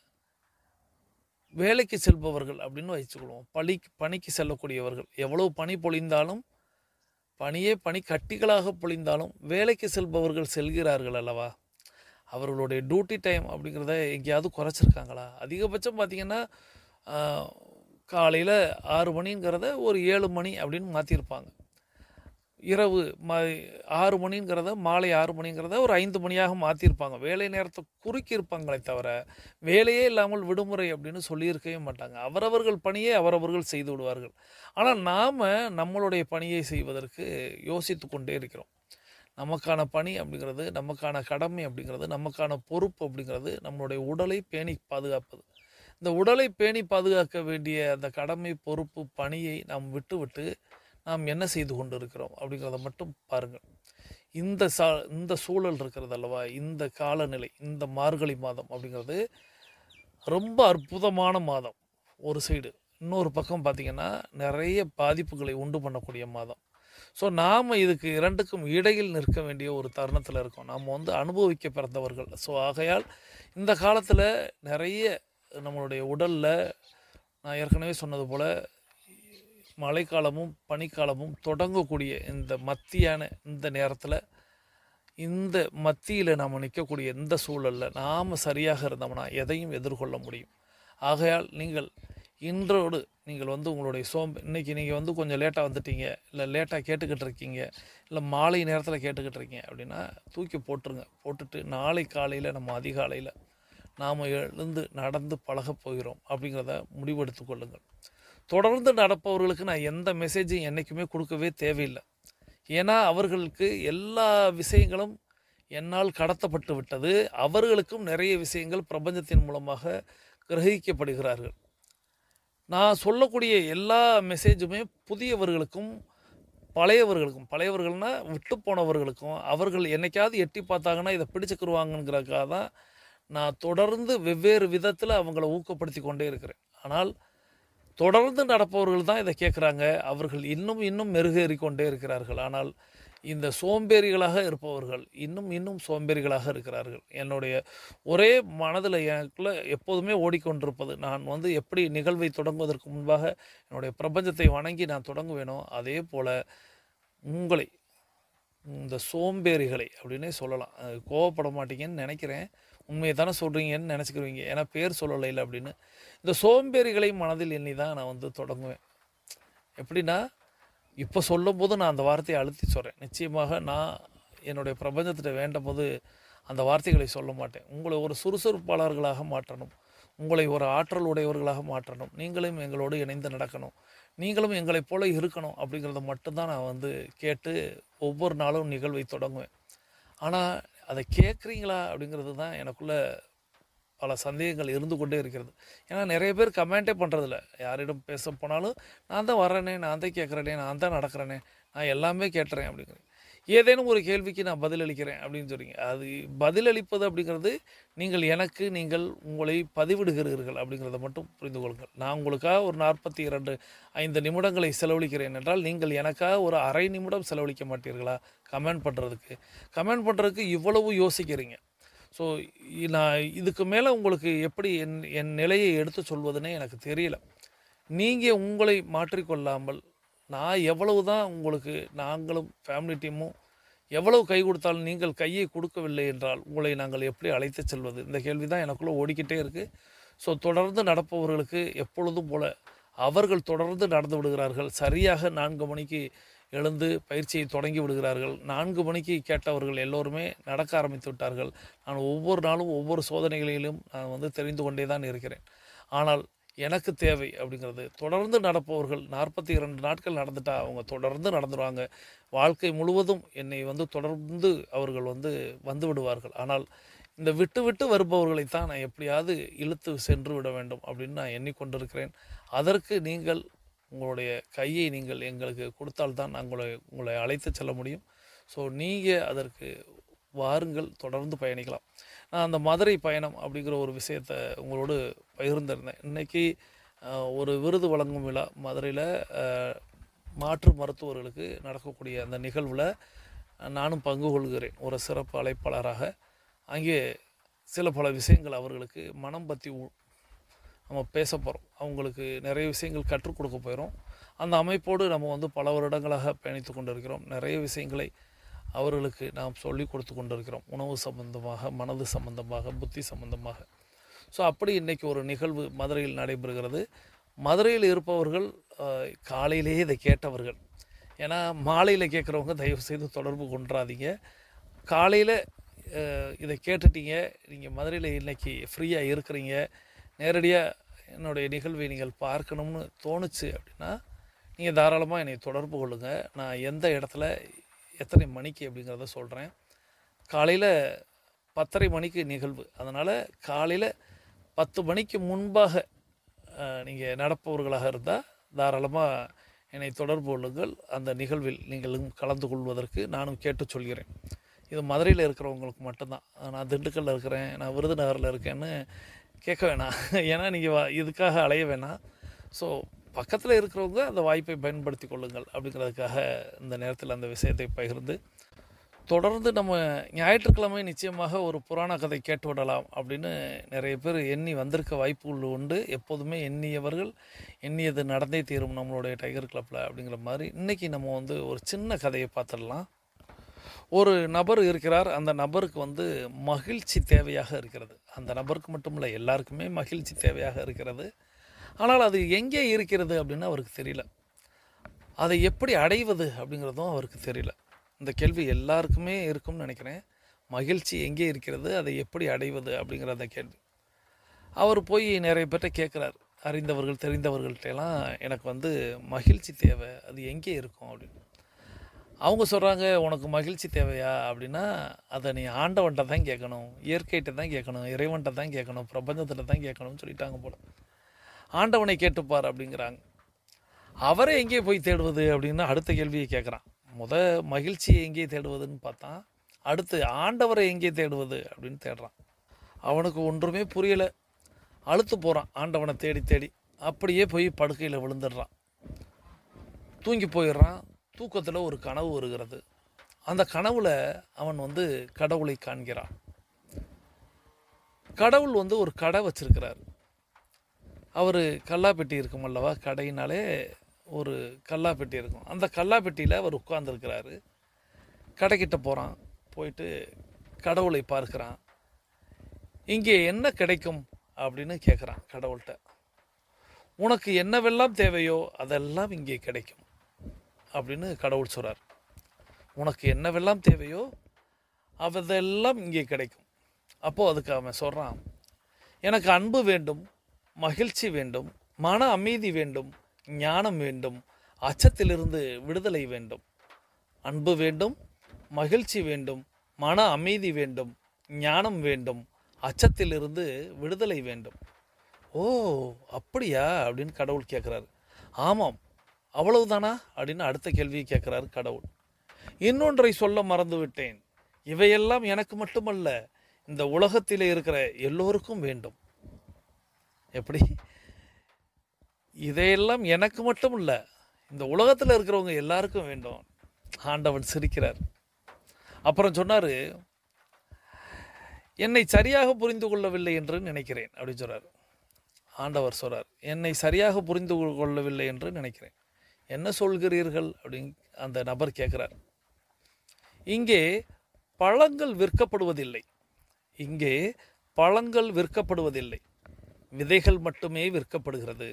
வேலைக்கு செல்பவர்கள் அப்படின்னு வச்சுக்கொள்வோம், பணிக்கு செல்லக்கூடியவர்கள், எவ்வளவு பனி பொழிந்தாலும், பனி கட்டிகளாக பொழிந்தாலும் வேலைக்கு செல்பவர்கள் செல்கிறார்கள் அல்லவா, அவர்களுடைய டியூட்டி டைம் அப்படிங்கிறத எங்கேயாவது குறைச்சிருக்காங்களா? அதிகபட்சம் பார்த்திங்கன்னா காலையில் 6 மணிங்கிறத ஒரு 7 மணி அப்படின்னு மாற்றிருப்பாங்க. இரவு 6 மணிங்கிறத மாலை 6 மணிங்கிறத ஒரு 5 மணியாக மாற்றிருப்பாங்க. வேலை நேரத்தை குறுக்கியிருப்பாங்களே தவிர வேலையே இல்லாமல் விடுமுறை அப்படின்னு சொல்லியிருக்கவே மாட்டாங்க. அவரவர்கள் பணியை அவரவர்கள் செய்து விடுவார்கள். ஆனால் நாம் நம்மளுடைய பணியை செய்வதற்கு யோசித்து கொண்டே இருக்கிறோம். நமக்கான பணி அப்படிங்கிறது, நமக்கான கடமை அப்படிங்கிறது, நமக்கான பொறுப்பு அப்படிங்கிறது நம்மளுடைய உடலை பேணி பாதுகாப்பது. இந்த உடலை பேணி பாதுகாக்க வேண்டிய அந்த கடமை, பொறுப்பு, பணியை நாம் விட்டு நாம் என்ன செய்து கொண்டு இருக்கிறோம் அப்படிங்கிறத மட்டும் பாருங்கள். இந்த சூழல் இருக்கிறது அல்லவா, இந்த காலநிலை, இந்த மார்கழி மாதம் அப்படிங்கிறது ரொம்ப அற்புதமான மாதம் ஒரு சைடு. இன்னொரு பக்கம் பார்த்திங்கன்னா நிறைய பாதிப்புகளை உண்டு பண்ணக்கூடிய மாதம். ஸோ நாம் இதுக்கு 2க்கும் இடையில் நிற்க வேண்டிய ஒரு தருணத்தில் இருக்கோம். நாம் வந்து அனுபவிக்க பிறந்தவர்கள். ஸோ ஆகையால் இந்த காலத்தில் நிறைய நம்மளுடைய உடலில் நான் ஏற்கனவே சொன்னது போல் மழைக்காலமும் பனிக்காலமும் தொடங்கக்கூடிய இந்த மத்தியான இந்த நேரத்தில் இந்த மத்தியில் நாம் நிற்கக்கூடிய இந்த சூழலில் நாம் சரியாக இருந்தோம்னா எதையும் எதிர்கொள்ள முடியும். ஆகையால் நீங்கள் இன்றோடு நீங்கள் உங்களுடைய இன்றைக்கி நீங்கள் கொஞ்சம் லேட்டாக வந்துட்டீங்க, இல்லை லேட்டாக கேட்டுக்கிட்டு இருக்கீங்க, இல்லை மாலை நேரத்தில் கேட்டுக்கிட்டு இருக்கீங்க அப்படின்னா தூக்கி போட்டுருங்க. போட்டுட்டு நாளை காலையில் நம்ம அதிகாலையில் நாம் எழுந்து நடந்து பழகப் போகிறோம் அப்படிங்கிறத முடிவெடுத்து கொள்ளுங்கள். தொடர்ந்து நடப்பவர்களுக்கு நான் எந்த மெசேஜையும் என்றைக்குமே கொடுக்கவே தேவையில்லை. ஏன்னா அவர்களுக்கு எல்லா விஷயங்களும் என்னால் கடத்தப்பட்டு விட்டது. அவர்களுக்கும் நிறைய விஷயங்கள் பிரபஞ்சத்தின் மூலமாக கிரகிக்கப்படுகிறார்கள். நான் சொல்லக்கூடிய எல்லா மெசேஜுமே புதியவர்களுக்கும் பழையவர்கள்னா விட்டு போனவர்களுக்கும் அவர்கள் என்னைக்காவது எட்டி பார்த்தாங்கன்னா இதை பிடிச்சுக்கிருவாங்கங்கிறதுக்காக தான் நான் தொடர்ந்து வெவ்வேறு விதத்தில் அவங்கள ஊக்கப்படுத்தி கொண்டே இருக்கிறேன். ஆனால் தொடர்ந்து நடப்பவர்கள் தான் இதை கேட்குறாங்க. அவர்கள் இன்னும் மெருகேறி கொண்டே இருக்கிறார்கள். ஆனால் இந்த சோம்பேறிகளாக இருப்பவர்கள் இன்னும் சோம்பேறிகளாக இருக்கிறார்கள். என்னுடைய ஒரே மனதில் எனக்குள்ள எப்போதுமே ஓடிக்கொண்டிருப்பது, நான் எப்படி நிகழ்வை தொடங்குவதற்கு முன்பாக என்னுடைய பிரபஞ்சத்தை வணங்கி நான் தொடங்குவேனோ அதே போல் உங்களை இந்த சோம்பேறிகளை அப்படின்னே சொல்லலாம். கோவப்பட மாட்டீங்கன்னு நினைக்கிறேன். உண்மையை தானே சொல்கிறீங்கன்னு நினச்சிக்கிருவீங்க, ஏன்னா பேர் சொல்லலை இல்லை அப்படின்னு. இந்த சோம்பேறிகளை மனதில் எண்ணி தான் நான் தொடங்குவேன். எப்படின்னா இப்போ சொல்லும் போது நான் அந்த வார்த்தையை அழுத்தி சொல்கிறேன். நிச்சயமாக நான் என்னுடைய பிரபஞ்சத்திட்ட வேண்டும் போது அந்த வார்த்தைகளை சொல்ல மாட்டேன். உங்களை ஒரு சுறுசுறுப்பாளர்களாக மாற்றணும், உங்களை ஒரு ஆற்றல் உடையவர்களாக மாற்றணும், நீங்களும் எங்களோடு இணைந்து நடக்கணும், நீங்களும் எங்களைப் போல இருக்கணும் அப்படிங்கிறத மட்டும்தான் நான் கேட்டு ஒவ்வொரு நாளும் நிகழ்வை தொடங்குவேன். ஆனால் அதை கேட்குறீங்களா அப்படிங்கிறது தான் எனக்குள்ளே பல சந்தேகங்கள் இருந்து கொண்டே இருக்கிறது. ஏன்னா நிறைய பேர் கமெண்ட்டே பண்ணுறதில்ல. யாரிடம் பேச போனாலும் நான் தான் வர்றேனே, நான் தான் கேட்குறேனே, நான் தான் நடக்கிறேனே, நான் எல்லாமே கேட்டுறேன் அப்படிங்கிறேன். ஏதேனும் ஒரு கேள்விக்கு நான் பதிலளிக்கிறேன் அப்படின்னு சொல்கிறீங்க. அது பதிலளிப்பது அப்படிங்கிறது நீங்கள் உங்களை பதிவிடுகிறீர்கள் அப்படிங்கிறத மட்டும் புரிந்து கொள்ளுங்கள். நான் உங்களுக்காக ஒரு 42-5 நிமிடங்களை செலவழிக்கிறேன் என்றால் நீங்கள் எனக்காக ஒரு அரை நிமிடம் செலவழிக்க மாட்டீர்களா கமெண்ட் பண்ணுறதுக்கு இவ்வளவு யோசிக்கிறீங்க. ஸோ நான் இதுக்கு மேலே உங்களுக்கு எப்படி என் நிலையை எடுத்து சொல்வதுன்னே எனக்கு தெரியல. நீங்கள் உங்களை மாற்றிக்கொள்ளாமல் நான் எவ்வளவு தான் உங்களுக்கு, நாங்களும் ஃபேமிலி டீமும் எவ்வளவு கை கொடுத்தாலும் நீங்கள் கையை கொடுக்கவில்லை என்றால் உங்களை நாங்கள் எப்படி அழைத்து செல்வது? இந்த கேள்வி தான் எனக்குள்ளே ஓடிக்கிட்டே இருக்குது. ஸோ தொடர்ந்து நடப்பவர்களுக்கு எப்பொழுதும் போல் அவர்கள் தொடர்ந்து நடந்து விடுகிறார்கள். சரியாக 4 மணிக்கு எழுந்து பயிற்சியை தொடங்கி விடுகிறார்கள். 4 மணிக்கு கேட்டவர்கள் எல்லோருமே நடக்க ஆரம்பித்து விட்டார்கள். நான் ஒவ்வொரு நாளும் ஒவ்வொரு சோதனைகளிலும் நான் தெரிந்து கொண்டே தான் இருக்கிறேன். ஆனால் எனக்கு தேவை அப்படிங்கிறது தொடர்ந்து நடப்பவர்கள் 42 நாட்கள் நடந்துட்டா அவங்க தொடர்ந்து நடந்துடுவாங்க. வாழ்க்கை முழுவதும் என்னை தொடர்ந்து அவர்கள் வந்து விடுவார்கள். ஆனால் இந்த விட்டு வருபவர்களைத்தான் நான் எப்படியாவது இழுத்து சென்று விட வேண்டும் அப்படின்னு நான் எண்ணிக்கொண்டிருக்கிறேன். அதற்கு நீங்கள் உங்களுடைய கையை நீங்கள் எங்களுக்கு கொடுத்தால்தான் உங்களை அழைத்து செல்ல முடியும். ஸோ நீங்கள் அதற்கு வாருங்கள், தொடர்ந்து பயணிக்கலாம். நான் அந்த மதுரை பயணம் அப்படிங்கிற ஒரு விஷயத்தை உங்களோடு பகிர்ந்திருந்தேன். இன்றைக்கி ஒரு விருது வழங்கும் விழா மதுரையில் மாற்று மருத்துவர்களுக்கு நடக்கக்கூடிய அந்த நிகழ்வில் நானும் பங்கு கொள்கிறேன் ஒரு சிறப்பு அழைப்பாளராக. அங்கே பல விஷயங்கள் அவர்களுக்கு மனம் பற்றி நம்ம பேச போகிறோம். அவங்களுக்கு நிறைய விஷயங்கள் கற்றுக் கொடுக்க போயிடும். அந்த அமைப்போடு நம்ம பல வருடங்களாக பயணித்து கொண்டிருக்கிறோம். நிறைய விஷயங்களை அவர்களுக்கு நாம் சொல்லி கொடுத்து கொண்டிருக்கிறோம். உணவு சம்பந்தமாக, மனது சம்பந்தமாக, புத்தி சம்பந்தமாக. ஸோ அப்படி இன்றைக்கி ஒரு நிகழ்வு மதுரையில் நடைபெறுகிறது. மதுரையில் இருப்பவர்கள் காலையிலேயே இதை கேட்டவர்கள். ஏன்னா மாலையில் கேட்குறவங்க தயவுசெய்து தொடர்பு கொண்டாதீங்க. காலையில் இதை கேட்டுட்டீங்க, நீங்கள் மதுரையில் இன்றைக்கி ஃப்ரீயாக இருக்கிறீங்க, நேரடியாக என்னுடைய நிகழ்வை நீங்கள் பார்க்கணும்னு தோணுச்சு அப்படின்னா நீங்கள் தாராளமாக என்னை தொடர்பு கொள்ளுங்கள். நான் எந்த இடத்துல எத்தனை மணிக்கு அப்படிங்கிறத சொல்கிறேன். காலையில் 10:30 மணிக்கு நிகழ்வு. அதனால் காலையில் 10 மணிக்கு முன்பாக நீங்கள் நடப்பவர்களாக இருந்தால் தாராளமாக என்னை தொடர்பு கொள்ளுங்கள். அந்த நிகழ்வில் நீங்களும் கலந்து கொள்வதற்கு நானும் கேட்டு சொல்கிறேன். இது மதுரையில் இருக்கிறவங்களுக்கு மட்டும்தான். நான் திண்டுக்கல்லில் இருக்கிறேன், நான் விருதுநகரில் இருக்கேன்னு கேட்க வேணாம். ஏன்னா நீங்கள் இதுக்காக அலைய வேணாம். ஸோ பக்கத்தில் இருக்கிறவங்க அந்த வாய்ப்பை பயன்படுத்தி கொள்ளுங்கள் அப்படிங்கிறதுக்காக இந்த நேரத்தில் அந்த விஷயத்தை பகிர்ந்து தொடர்ந்து நம்ம ஞாயிற்றுக்கிழமை நிச்சயமாக ஒரு புராண கதை கேட்டு விடலாம் அப்படின்னு நிறைய பேர் எண்ணி வந்திருக்க வாய்ப்புகள் உண்டு. எப்போதுமே எண்ணியவர்கள் எண்ணியது நடந்தே தீரும் நம்மளுடைய டைகர் கிளப்பில் அப்படிங்கிற மாதிரி இன்றைக்கி நம்ம ஒரு சின்ன கதையை பார்த்துடலாம். ஒரு நபர் இருக்கிறார். அந்த நபருக்கு மகிழ்ச்சி தேவையாக இருக்கிறது. அந்த நபருக்கு மட்டும் இல்லை, எல்லாருக்குமே மகிழ்ச்சி தேவையாக இருக்கிறது. ஆனால் அது எங்கே இருக்கிறது அப்படின்னு அவருக்கு தெரியல. அதை எப்படி அடைவது அப்படிங்கிறதும் அவருக்கு தெரியல. இந்த கேள்வி எல்லாருக்குமே இருக்கும்னு நினைக்கிறேன். மகிழ்ச்சி எங்கே இருக்கிறது, அதை எப்படி அடைவது அப்படிங்கிற அந்த கேள்வி. அவர் போய் நிறைய பேர்கிட்ட கேட்குறார், அறிந்தவர்கள் தெரிந்தவர்கள்ட்டெல்லாம் எனக்கு மகிழ்ச்சி தேவை, அது எங்கே இருக்கும் அப்படின்னு. அவங்க சொல்கிறாங்க, உனக்கு மகிழ்ச்சி தேவையா அப்படின்னா அதை நீ ஆண்டவன்ட்ட தான் கேட்கணும், இயற்கைகிட்ட தான் கேட்கணும், இறைவன்கிட்ட தான் கேட்கணும், பிரபஞ்சத்தில் தான் கேட்கணும்னு சொல்லிட்டாங்க போல. ஆண்டவனை கேட்டுப்பார் அப்படிங்கிறாங்க. அவரை எங்கே போய் தேடுவது அப்படின்னு அடுத்த கேள்வியை கேட்குறான். மகிழ்ச்சியை எங்கே தேடுவதுன்னு பார்த்தான். அடுத்து ஆண்டவரை எங்கே தேடுவது அப்படின்னு தேடுறான். அவனுக்கு ஒன்றுமே புரியலை. அழுத்து போகிறான் ஆண்டவனை தேடி தேடி. அப்படியே போய் படுக்கையில் விழுந்துடுறான். தூங்கி போயிடுறான். தூக்கத்தில் ஒரு கனவு வருகிறது. அந்த கனவில் அவன் கடவுளை காண்கிறான். கடவுள் ஒரு கடை வச்சிருக்கிறார். அவர் கல்லாப்பெட்டி இருக்கும் அல்லவா, கடையினாலே ஒரு கல்லாப்பெட்டி இருக்கும். அந்த கல்லாப்பெட்டியில் அவர் உட்கார்ந்துருக்கிறாரு. கடைக்கிட்ட போகிறான். போயிட்டு கடவுளை பார்க்குறான். இங்கே என்ன கிடைக்கும் அப்படின்னு கேட்குறான் கடவுள்கிட்ட. உனக்கு என்னவெல்லாம் தேவையோ அதெல்லாம் இங்கே கிடைக்கும் அப்படின்னு கடவுள் சொல்கிறார். உனக்கு என்னவெல்லாம் தேவையோ அதெல்லாம் இங்கே கிடைக்கும். அப்போது அதுக்கு அவன் சொல்கிறான், எனக்கு அன்பு வேண்டும், மகிழ்ச்சி வேண்டும், மன அமைதி வேண்டும், ஞானம் வேண்டும், அச்சத்திலிருந்து விடுதலை வேண்டும். அன்பு வேண்டும், மகிழ்ச்சி வேண்டும், மன அமைதி வேண்டும், ஞானம் வேண்டும், அச்சத்திலிருந்து விடுதலை வேண்டும். ஓ அப்படியா அப்படின்னு கடவுள் கேட்குறாரு. ஆமாம், அவ்வளவுதானா அப்படின்னு அடுத்த கேள்வியை கேட்குறாரு கடவுள். இன்னொன்றை சொல்ல மறந்து விட்டேன். இவையெல்லாம் எனக்கு மட்டுமல்ல, இந்த உலகத்தில் இருக்கிற எல்லோருக்கும் வேண்டும். எப்படி? இதையெல்லாம் எனக்கு மட்டும் இல்லை, இந்த உலகத்தில் இருக்கிறவங்க எல்லாருக்கும் வேண்டும். ஆண்டவன் சிரிக்கிறார். அப்புறம் சொன்னார், என்னை சரியாக புரிந்து கொள்ளவில்லை என்று நினைக்கிறேன் அப்படின்னு சொல்கிறார். ஆண்டவர் சொல்கிறார், என்னை சரியாக புரிந்து கொள்ளவில்லை என்று நினைக்கிறேன். என்ன சொல்கிறீர்கள் அப்படின்னு அந்த நபர் கேட்குறார். இங்கே பழங்கள் விற்கப்படுவதில்லை. இங்கே பழங்கள் விற்கப்படுவதில்லை, விதைகள் மட்டுமே விற்கப்படுகிறது.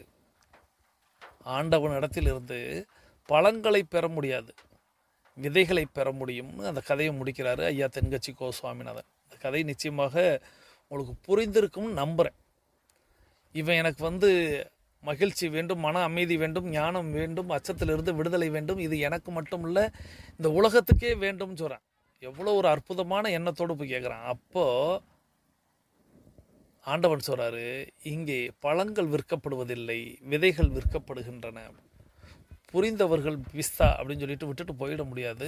ஆண்டவன் இடத்திலிருந்து பழங்களை பெற முடியாது, விதைகளை பெற முடியும்னு அந்த கதையை முடிக்கிறாரு ஐயா தென்கட்சி கோ சுவாமிநாதன். இந்த கதை நிச்சயமாக உங்களுக்கு புரிந்திருக்கும்னு நம்புகிறேன். இவன் எனக்கு மகிழ்ச்சி வேண்டும், மன அமைதி வேண்டும், ஞானம் வேண்டும், அச்சத்திலிருந்து விடுதலை வேண்டும், இது எனக்கு மட்டும் இல்லை இந்த உலகத்துக்கே வேண்டும்னு சொல்கிறான். எவ்வளோ ஒரு அற்புதமான எண்ணத்தோடு போய் கேட்குறான். அப்போது ஆண்டவன் சொல்கிறாரு, இங்கே பழங்கள் விற்கப்படுவதில்லை, விதைகள் விற்கப்படுகின்றன. புரிந்தவர்கள் பிஸ்தா அப்படின்னு சொல்லிட்டு விட்டுட்டு போயிட முடியாது.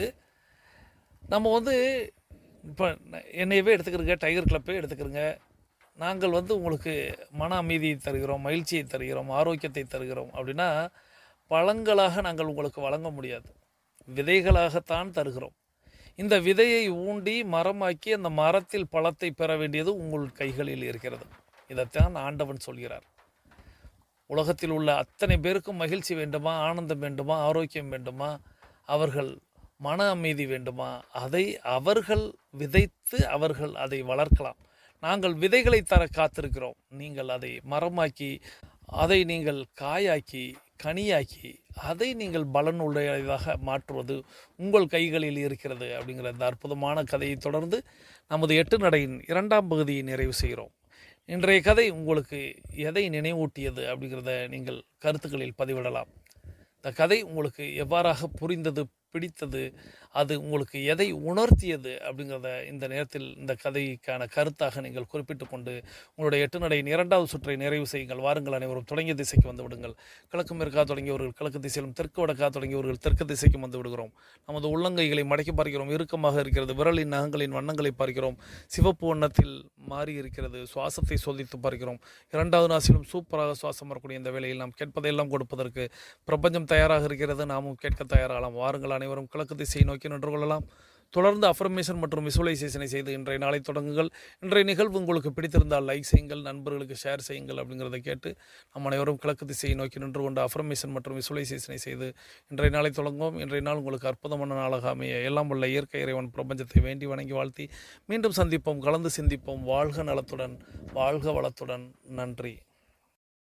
நம்ம இப்போ என்னையவே எடுத்துக்கிறங்க, டைகர் கிளப்பே எடுத்துக்கிறங்க. நாங்கள் உங்களுக்கு மன அமைதியை தருகிறோம், மகிழ்ச்சியை தருகிறோம், ஆரோக்கியத்தை தருகிறோம் அப்படின்னா பழங்களாக நாங்கள் உங்களுக்கு வழங்க முடியாது, விதைகளாகத்தான் தருகிறோம். இந்த விதையை ஊண்டி மரமாக்கி அந்த மரத்தில் பழத்தை பெற வேண்டியது உங்கள் கைகளில் இருக்கிறது. இதைத்தான் ஆண்டவன் சொல்கிறார். உலகத்தில் உள்ள அத்தனை பேருக்கும் மகிழ்ச்சி வேண்டுமா, ஆனந்தம் வேண்டுமா, ஆரோக்கியம் வேண்டுமா, அவர்கள் மன அமைதி வேண்டுமா, அதை அவர்கள் விதைத்து அவர்கள் அதை வளர்க்கலாம். நாங்கள் விதைகளை தர காத்திருக்கிறோம். நீங்கள் அதை மரமாக்கி, அதை நீங்கள் காயாக்கி, கனியாக்கி, அதை நீங்கள் பலனுடையதாக மாற்றுவது உங்கள் கைகளில் இருக்கிறது அப்படிங்கிற இந்த அற்புதமான கதையை தொடர்ந்து நமது 8 நடையின் 2ஆம் பகுதியை நிறைவு செய்கிறோம். இன்றைய கதை உங்களுக்கு எதை நினைவூட்டியது அப்படிங்கிறத நீங்கள் கருத்துக்களில் பதிவிடலாம். இந்த கதை உங்களுக்கு எவ்வாறாக புரிந்தது, பிடித்தது, அது உங்களுக்கு எதை உணர்த்தியது அப்படிங்கிறத இந்த நேரத்தில் இந்த கதைக்கான கருத்தாக நீங்கள் குறிப்பிட்டு கொண்டு உங்களுடைய 8 நடையின் 2வது சுற்றை நிறைவு செய்யுங்கள். வாருங்கள், அனைவரும் தொடங்கிய திசைக்கு வந்து விடுங்கள். கிழக்கு மேற்கா தொடங்கியவர்கள் கிழக்கு திசையிலும், தெற்கு வடக்கா தொடங்கியவர்கள் தெற்கு திசைக்கும் வந்து விடுகிறோம். நமது உள்ளங்கைகளை மடக்கி பார்க்கிறோம், இறுக்கமாக இருக்கிறது. விரலின் நகங்களின் வண்ணங்களை பார்க்கிறோம், சிவப்பு வண்ணத்தில் மாறி இருக்கிறது. சுவாசத்தை சோதித்து பார்க்கிறோம். 2வது நாசிலும் சூப்பராக சுவாசம் வரக்கூடிய இந்த வேளையில் நாம் கேட்பதையெல்லாம் கொடுப்பதற்கு பிரபஞ்சம் தயாராக இருக்கிறது. நாமும் கேட்க தயாராகலாம். வாருங்கள், அனைவரும் கிழக்கு திசையை நோக்கி நின்று கொள்ளலாம். தொடர்ந்து அஃபர்மேஷன் மற்றும் விசுவலைசேஷனை செய்து இன்றைய நாளை தொடங்குங்கள். இன்றைய நிகழ்வு உங்களுக்கு பிடித்திருந்தால் லைக் செய்யுங்கள், நண்பர்களுக்கு ஷேர் செய்யுங்கள். அப்படிங்கிறத கேட்டு நம் அனைவரும் கிழக்கு திசையை நோக்கி நின்று கொண்டு அஃபர்மேஷன் மற்றும் விசுவலைசேஷனை செய்து இன்றைய நாளை தொடங்குவோம். இன்றைய நாள் உங்களுக்கு அற்புதமான நாளாக அமைய எல்லாம் உள்ள இயற்கை இறைவன் பிரபஞ்சத்தை வேண்டி வணங்கி வாழ்த்தி மீண்டும் சந்திப்போம், கலந்து சிந்திப்போம். வாழ்க நலத்துடன், வாழ்க வளத்துடன். நன்றி.